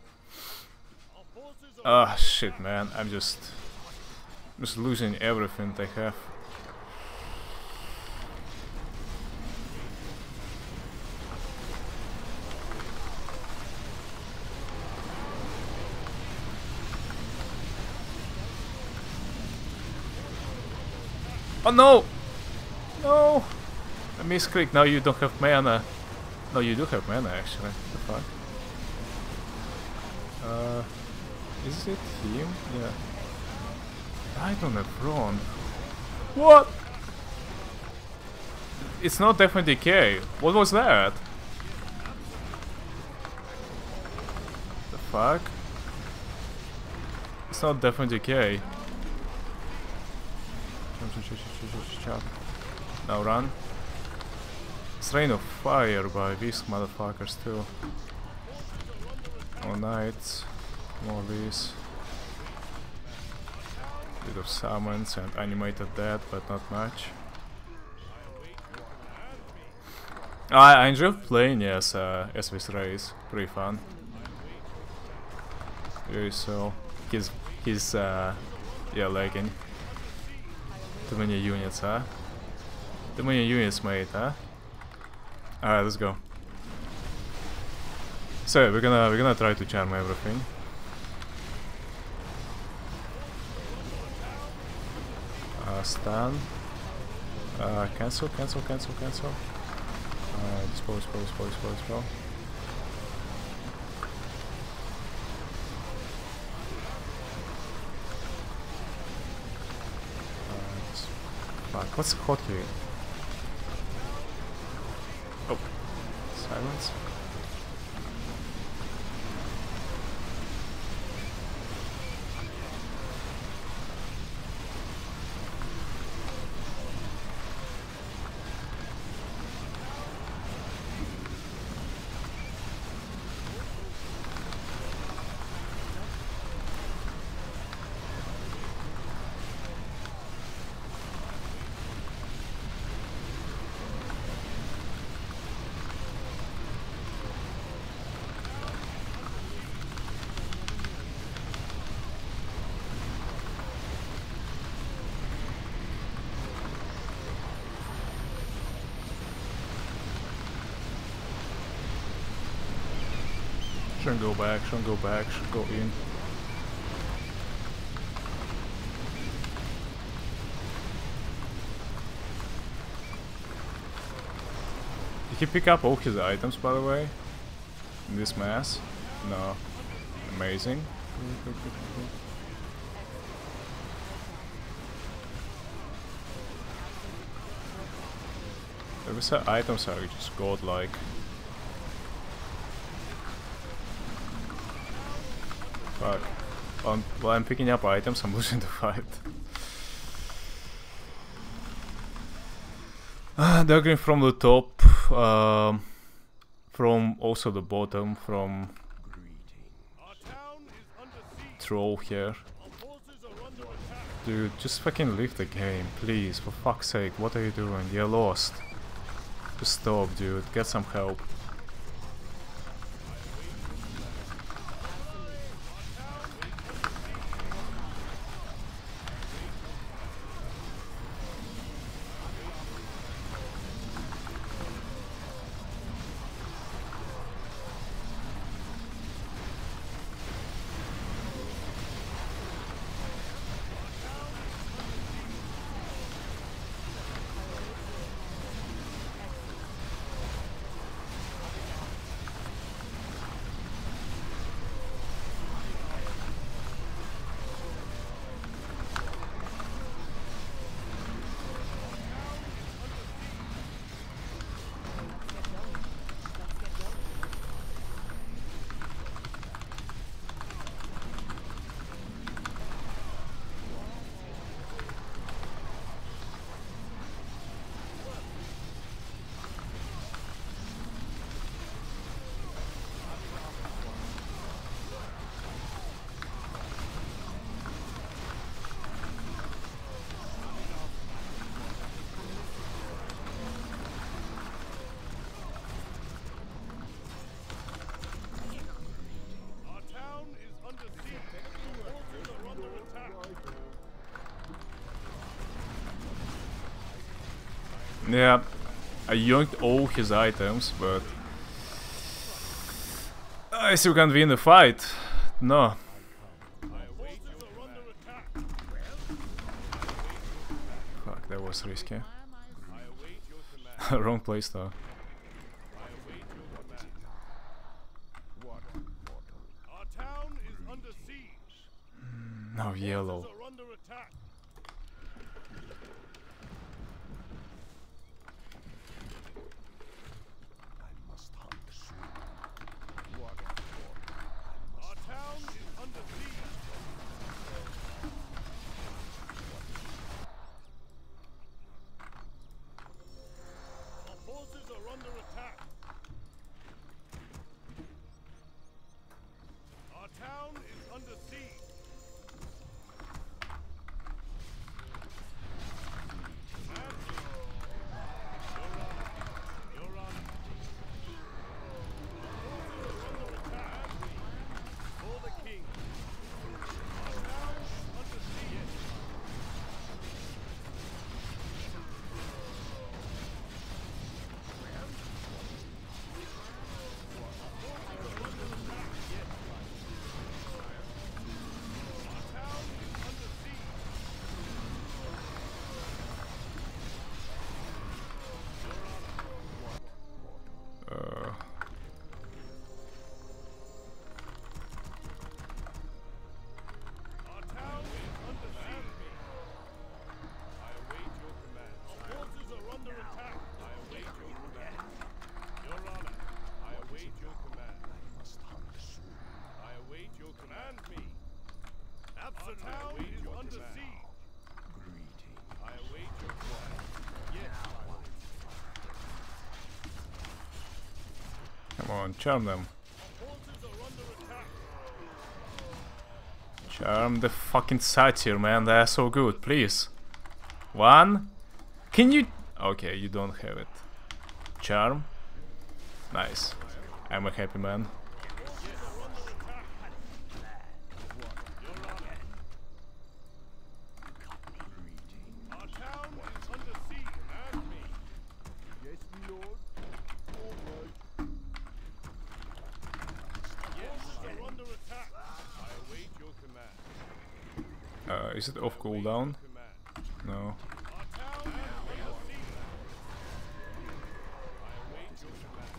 A: Ah, shit, man. I'm just losing everything they have. Oh no! No! I misclicked. Now you don't have mana. No, you do have mana actually. What the fuck? Is it him? Yeah. Right on the front. What? It's not definitely decay. What was that? The fuck? It's not definitely decay. Now run. It's rain of fire by these motherfuckers too. Oh, knights. More of these. Bit of summons and animated death, but not much. I enjoy playing as Viserys. Pretty fun. Yeah, so he's yeah, lagging. Too many units, huh? Too many units, mate, huh? Alright, let's go. So we're gonna try to charm everything. Stun. Cancel. Dispel. Fuck, what's the hotkey? Oh, silence. Shouldn't go back, should go in. Did he pick up all his items, by the way? In this mass? No. Amazing. The items are just godlike. Fuck. While I'm picking up items, I'm losing the fight. Daggering from the top, from also the bottom, from Troll here. Dude, just fucking leave the game, please, for fuck's sake, what are you doing? You're lost. Just stop, dude, get some help. Yeah, I yoinked all his items, but I still can't win the fight. No. Fuck, that was risky. Wrong place though. Now yellow. on, charm them. Charm the fucking satyr, man. They're so good. Please. One. Can you? Okay, you don't have it. Charm. Nice. I'm a happy man.
C: Our town is under siege. Command me.
E: Yes, Lord. All right.
C: Forces are under attack. I await your command.
A: Is it off cooldown?
C: Command.
A: No.
C: Our town is under siege. I await your command.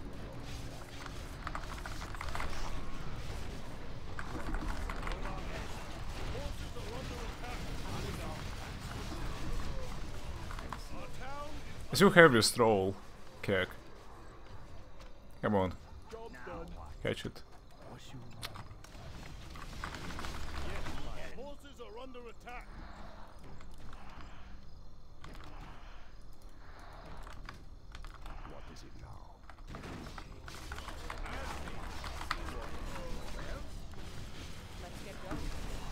C: Forces are under attack. Our town is
A: I still have your stroll, Kek. Come on,
E: Job done.
A: catch it.
C: forces are under attack.
B: What is it now?
D: Let's get going.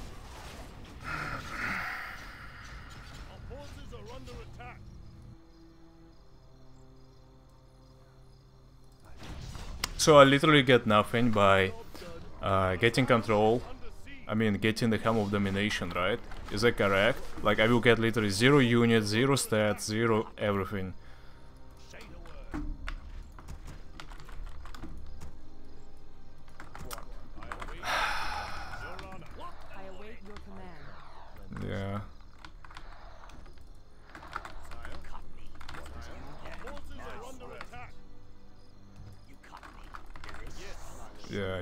C: Our forces are under attack.
A: So I literally get nothing by getting control. I mean, getting the Helm of Domination, right? Is that correct? Like, I will get literally 0 units, 0 stats, 0 everything.
C: Say the word.
D: I await your command.
A: Yeah.
C: Forces are under attack.
A: Yeah.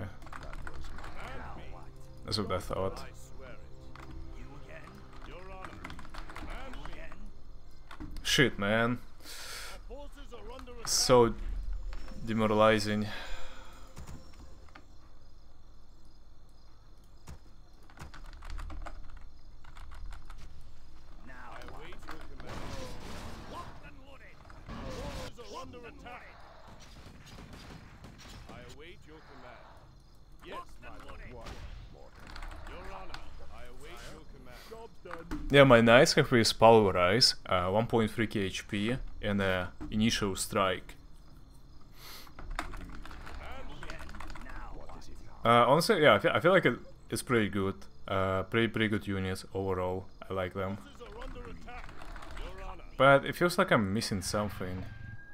A: That's what I thought.
C: I swear it. You again? Your Honor. Command me.
A: Shit, man.
C: Our forces are under attack.
A: So demoralizing.
C: I await your command. Locked and loaded. Forces are under attack. I await your command. Yes, my lord. Your Honor, I await your command.
E: Job's done.
A: Yeah, my knights have with Pulverize, 1.3 HP, and Initial Strike. Honestly, yeah, I feel like it's pretty good. Pretty good units overall. I like them.
C: Forces are under attack. Your Honor.
A: But it feels like I'm missing something.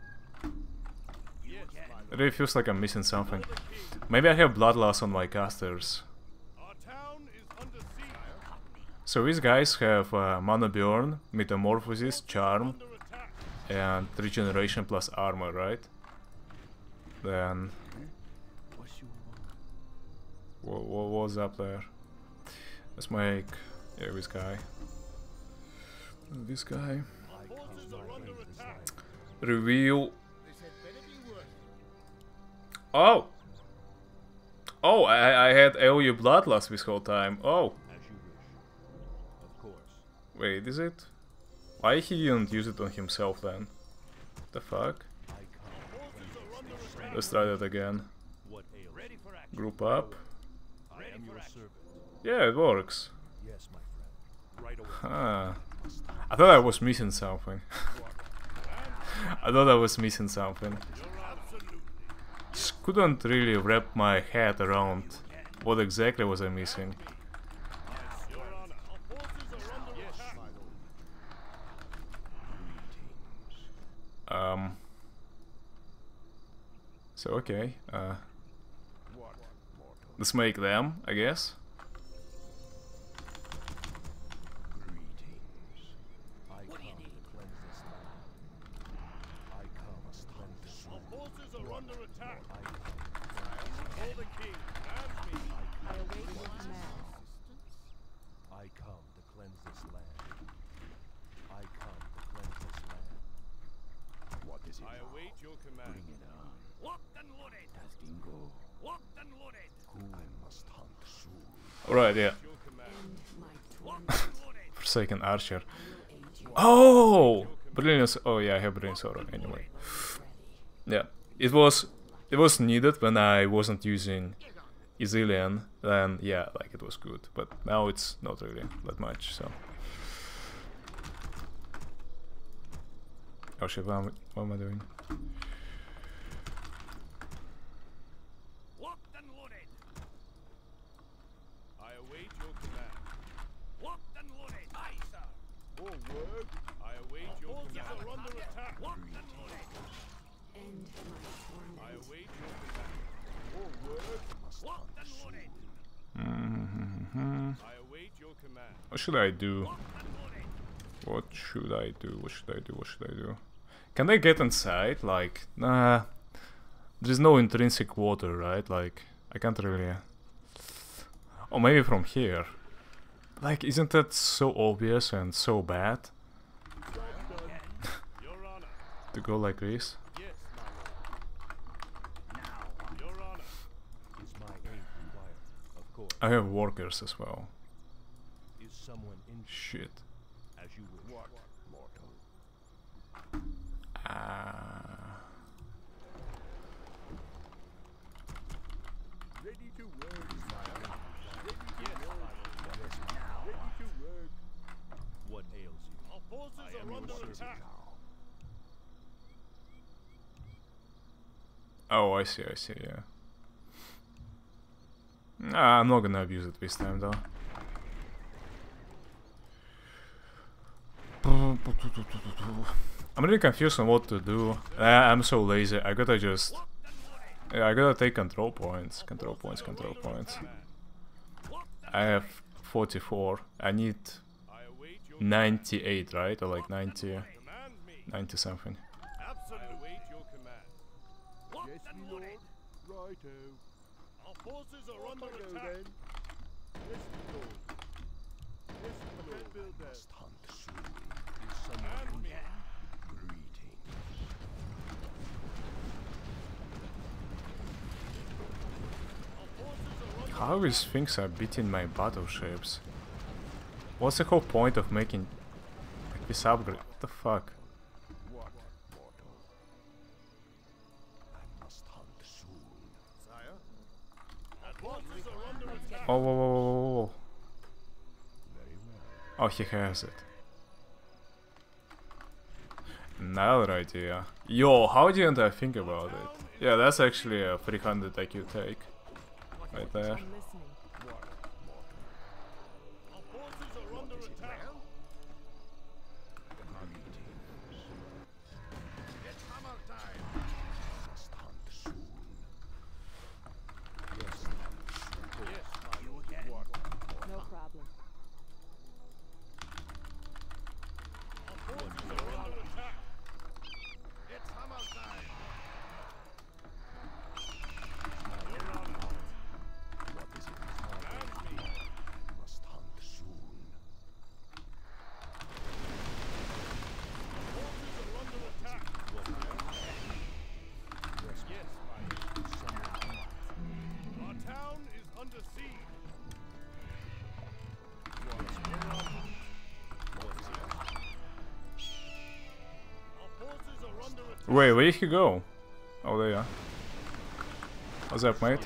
C: Yes, my
A: It really feels like I'm missing something. Maybe I have Bloodlust on my casters.
C: Our town is under siege.
A: So these guys have Mana Burn, Metamorphosis, Charm,
C: Under attack.
A: and Regeneration plus Armor, right? Then... What was up there? Let's make... yeah, this guy. This guy.
C: Forces are under attack.
A: Reveal... Oh! Oh, I had AoE Bloodlust this whole time. Oh!
E: As you wish. Of course.
A: Wait, is it? Why he didn't use it on himself then? The fuck?
E: I come.
A: Let's try that again.
E: What ails?
C: Ready for action.
A: Group up.
E: I am your servant.
A: Yeah, it works.
E: Yes, my friend. Right away.
A: Huh. I thought I was missing something. I thought I was missing something. Just couldn't really wrap my head around what exactly was I missing.
C: Your Honor. Our forces are under attack.
A: So okay, let's make them, I guess.
E: I come to cleanse this land. I come to cleanse this
C: Our
E: land.
C: forces are under attack.
E: I come.
C: For the king. Command me.
D: I await your command.
E: I come to cleanse this land. I come to cleanse this land.
B: What is it
C: I
B: now?
C: await your command.
B: Bring it on.
C: Locked and loaded.
B: Tasking go.
C: Locked and loaded.
B: I must hunt soon.
A: Alright, yeah.
C: Your command.
D: My
C: Locked and loaded.
A: Forsaken Archer. Oh! Brilliance. Oh yeah, I have Brilliance Aura anyway. Yeah. It was it was needed when I wasn't using Izilian, then yeah, like it was good. But now it's not really that much, so. Oh shit, what am I doing?
C: Locked and loaded. I await your command. Locked and loaded. Aye, sir.
E: Forward.
C: I await your
E: Forces
C: command.
E: are under attack.
C: Locked and loaded.
D: End my
C: I
D: torment.
C: await your command.
E: Forward.
C: Locked and loaded.
A: Mm-hmm.
C: I await your command.
A: What should I do?
C: Locked and loaded.
A: What should I do? What should I do? What should I do? Can they get inside? Like, nah. There's no intrinsic water, right? Like, I can't really. Or maybe from here. Like, isn't that so obvious and so bad
C: Your Honor.
A: to go like this?
C: Yes, my lord. Now, Your Honor.
E: Is my aid required?
C: Of course.
A: I have workers as well.
E: Is someone in
A: Shit.
E: as you wish? What, mortal? Ready to work. Ready to work.
C: What ails you?
E: Our forces are under attack.
A: Oh, I see, yeah. Nah, I'm not gonna abuse it this time though. I'm really confused on what to do. I'm so lazy. I gotta just. Yeah, I gotta take control points. Control points. I have 44. I need
C: I await your
A: 98, right? Or like 90,
C: command me.
A: 90 something.
C: Absolutely. I await your command. Locked
E: Yes,
C: and
E: my lord.
C: loaded.
E: Righto. Our forces are under attack. Then. Yes, my lord. Yes, my lord. Build that. Must hunt soon. Is someone
C: Command me.
A: How these things are beating my battleships? What's the whole point of making like, this upgrade? What the fuck?
E: What, mortal? I must hunt soon. Sire? Our forces are under attack.
A: Oh, whoa.
E: Very well.
A: Oh, he has it. Another idea. Yo, how didn't I think about it? Yeah, that's actually a 300 IQ take. Right there.
D: I'm listening.
E: What, mortal? Our forces are under attack. It's hammer time. Must hunt soon. Yes, yes, my lord. What?
D: No problem.
E: Our forces are under attack. It's hammer time. Your honor. What is it?
C: Command me.
E: I must hunt soon. Our forces are under attack.
C: Yes, my lord. Our town is under siege.
E: Our forces are under attack.
A: Wait, where did he go? Oh, there you are. What's up, mate?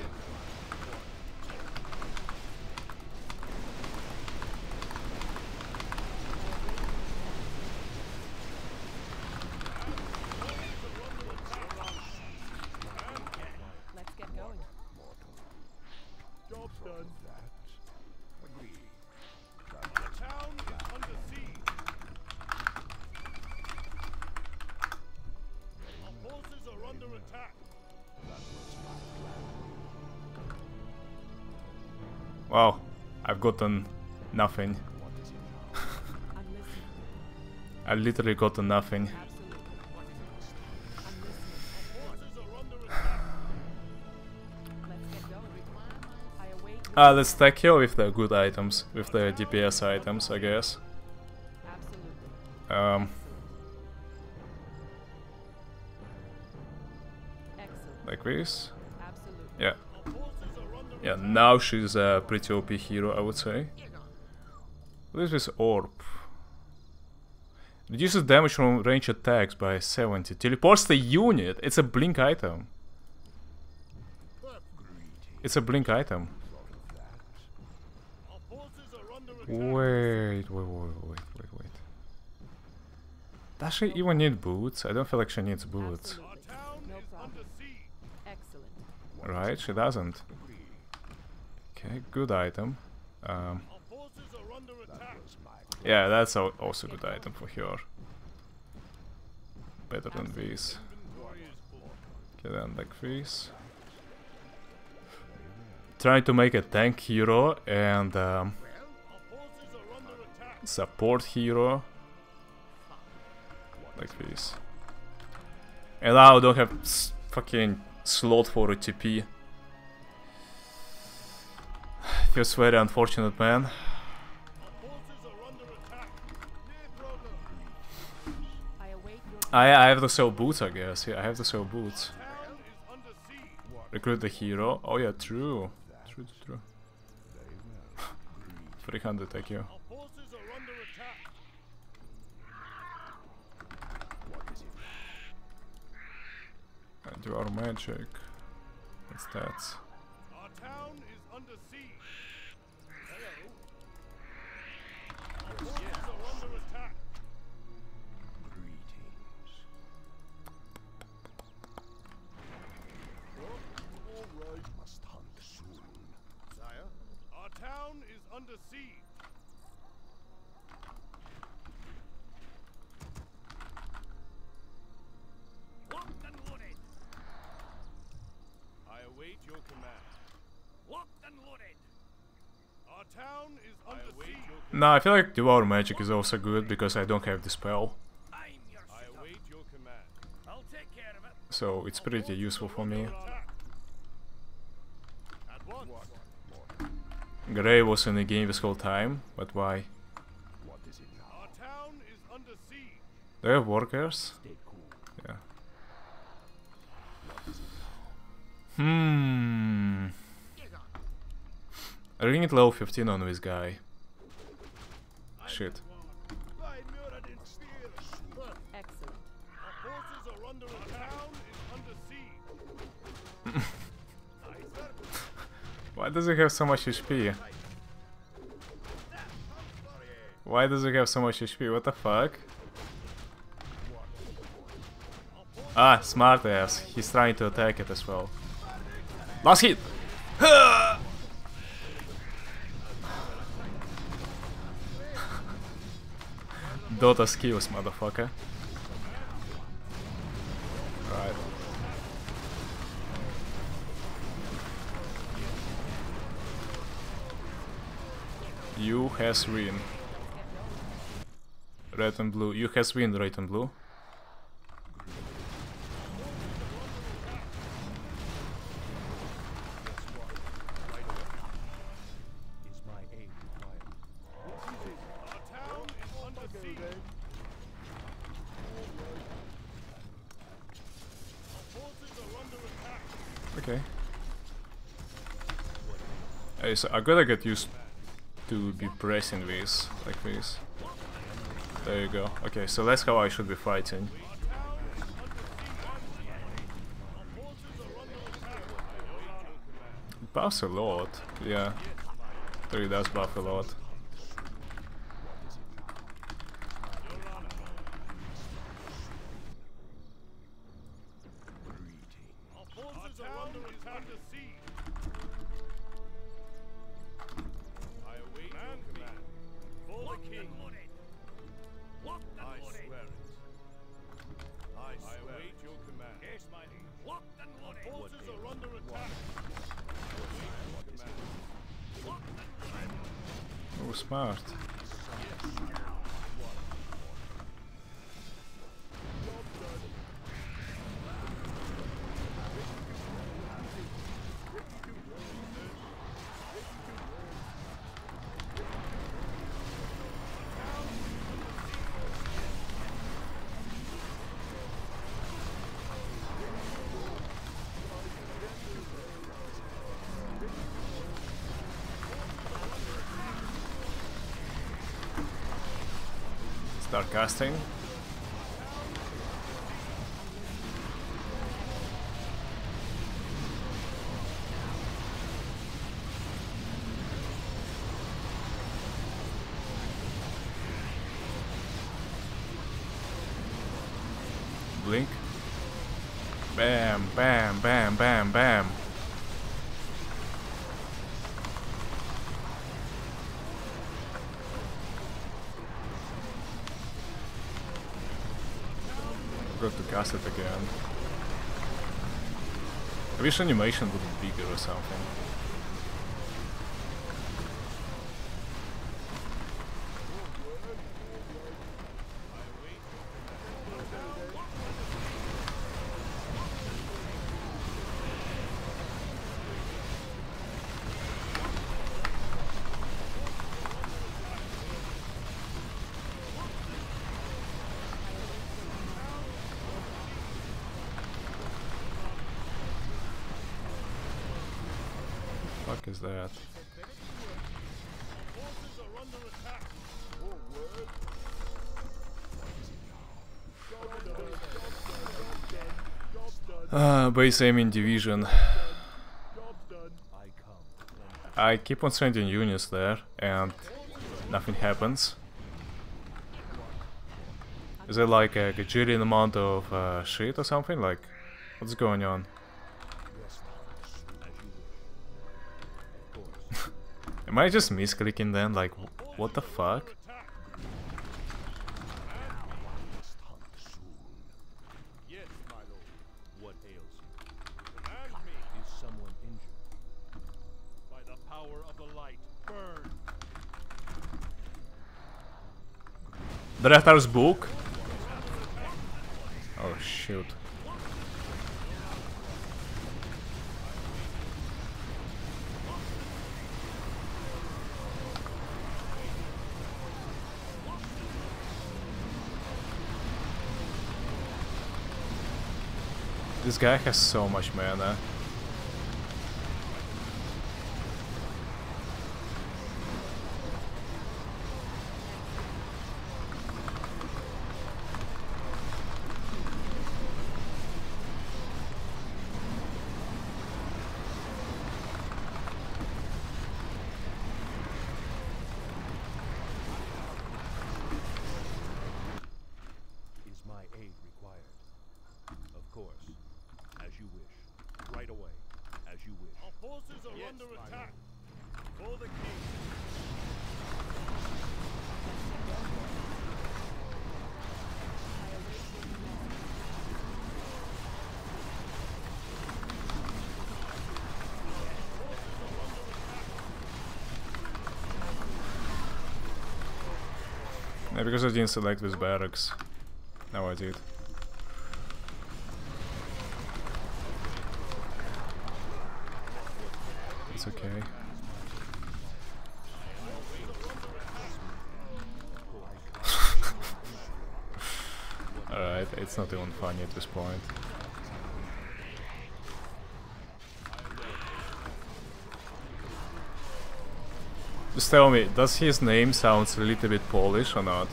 D: Let's get going.
E: Job done. That. Agree.
C: Our town is under siege.
E: Our forces are under attack.
A: Wow, I've gotten nothing.
D: I'm listening.
A: I literally gotten nothing.
D: Absolutely. I'm listening.
E: Forces are under attack.
D: Let's get going. I await your
A: Let's stack here with the good items, with the DPS items, I guess.
D: Absolutely. Excellent.
A: Like this.
D: Absolutely.
A: Yeah.
E: Our forces are under
A: Yeah, now she's a pretty OP hero, I would say. What is this orb? Reduces damage from range attacks by 70. Teleports the unit. It's a blink item. It's a blink item.
C: Our forces are under attack.
A: Wait. Does she even need boots? I don't feel like she needs boots.
C: Our town
D: No
C: is
D: problem.
C: under siege.
D: Excellent.
A: Right? She doesn't. Okay, good item.
C: Our forces are under attack.
A: Yeah, that's also good item for her. Better than these.
C: Inventory is full.
A: Okay, then like this. Trying to make a tank hero and
C: Our forces are under attack.
A: support hero. Like this. And now I don't have fucking slot for a TP. Feels very unfortunate, man.
C: Our forces are under attack. No problem.
D: I await your
A: I have to sell boots, I guess. Yeah, I have to sell boots.
C: Town is under siege.
A: Recruit the hero. Oh yeah, true. True. 300, thank you.
C: Our forces are under attack.
A: And you are magic. What's that?
C: Our town is under siege. Hello. Our forces are under attack.
B: Alright. Must hunt soon.
C: Sire, our town is under siege. Locked and loaded. I await your command. Locked and loaded. Our town is under siege.
A: No, I feel like Devour Magic is also good because I don't have the spell.
C: I await your command. I'll take care of it.
A: So it's pretty useful for me.
C: Attack. At once.
A: Grey was in the game this whole time, but why?
B: What is it now?
C: Our town is under siege.
A: Do I have workers?
B: Stay cool.
A: Yeah. I really need level 15 on this guy. Shit.
C: By Muradin spear.
D: excellent.
C: Our forces are under attack. Our town is under siege.
A: Why does he have so much HP? Why does he have so much HP? What the fuck? Ah, smart ass. He's trying to attack it as well. Last hit! Dota skills, motherfucker. Right. You has win. Red and blue. You has win, red and blue.
B: Is my aid required?
C: Our town is under siege. Our forces are under attack.
A: Okay. Hey, so I gotta get used to be pressing these like this. There you go. Okay, so that's how I should be fighting. It buffs a lot. Yeah. It really does buff a lot.
C: Our forces are under attack. Siege. I await your command. For the king. I swear it. I await your command. Yes, my liege. Locked and loaded. Our forces are under attack.
A: Oh, smart. Start casting. Bam, bam, bam, bam, bam. Got to cast it again. I wish animation would be bigger or something. Fuck is that?
C: Forces are under attack.
A: Base aiming division.
E: Job's done.
A: I keep on sending units there and nothing happens. Is it like a gajillion amount of shit or something? Like, what's going on? Am I just misclicking then? Like, what the fuck?
C: Yes, my lord.
B: What ails you?
C: Command me
B: Is someone injured?
C: by the power of the light. Burn.
A: Director's book? Oh shoot. This guy has so much mana.
B: Is my aid required? Of course. As you wish. Right away. As you wish.
C: Our forces are
B: Yes,
C: under
B: my
C: attack. For the king.
A: Yeah, because I didn't select this barracks. Now I did. It's okay. Alright, it's not even funny at this point. Just tell me, does his name sounds a little bit Polish or not?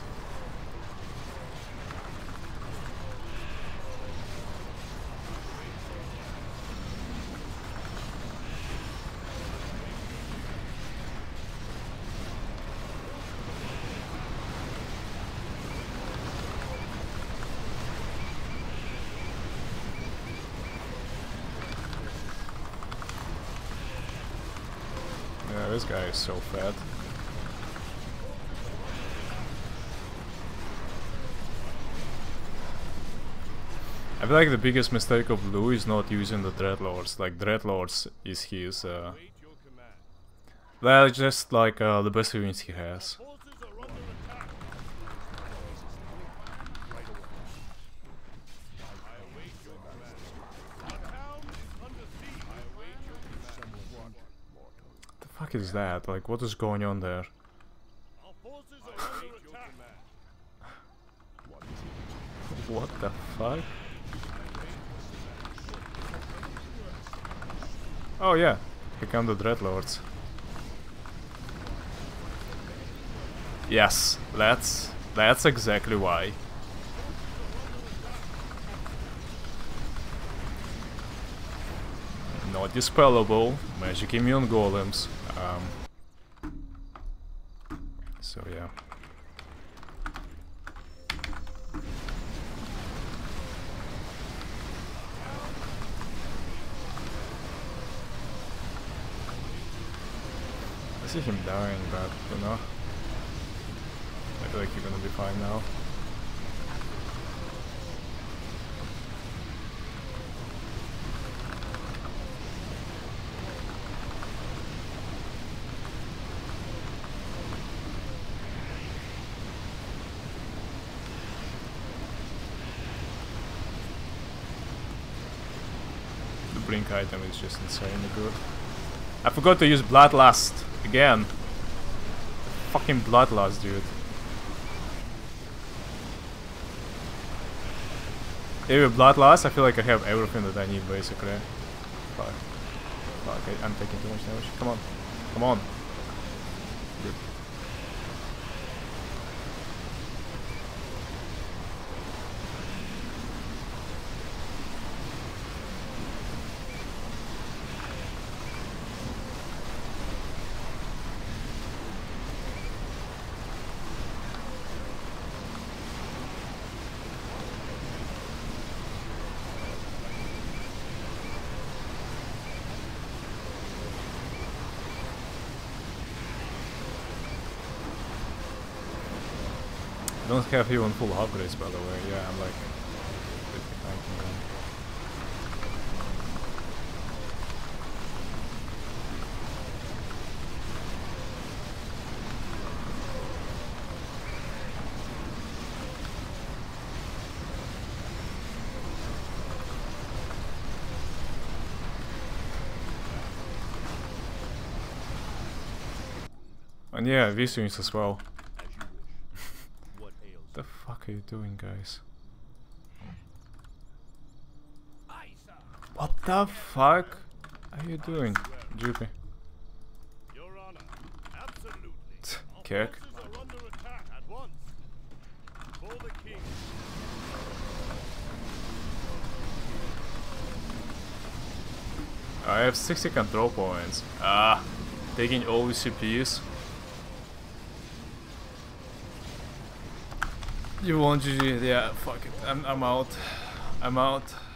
A: Yeah, this guy is so fat. I feel like the biggest mistake of Blue is not using the Dreadlords. Like, Dreadlords is his,
C: Wait your command.
A: well, just like the best units he has.
C: Forces are under attack. I await your command. Our town is under siege. I await your command.
A: The fuck is that? Like, what is going on there?
C: Our forces are under attack.
A: What the fuck? Oh yeah, here come the Dreadlords. Yes, that's exactly why. Not dispellable, magic immune golems. So yeah. see him dying, but you know, I feel like you're gonna be fine now. The blink item is just insanely good. I forgot to use Bloodlust again. Fucking Bloodlust, dude. Yeah, with Bloodlust, I feel like I have everything that I need basically. Fuck. Fuck, I'm taking too much damage. Come on. Come on. Good. Don't have even full upgrades, by the way. Yeah, I'm like 59 million. And yeah, V-swings as well. What the fuck are you doing, guys? What the fuck are you doing, Jupi?
C: Your Honor, absolutely.
A: Kick.
C: Our forces are under attack at once. For the king.
A: I have 60 control points. Ah, taking all the CPs. You won, GG. Yeah, fuck it. I'm out. I'm out.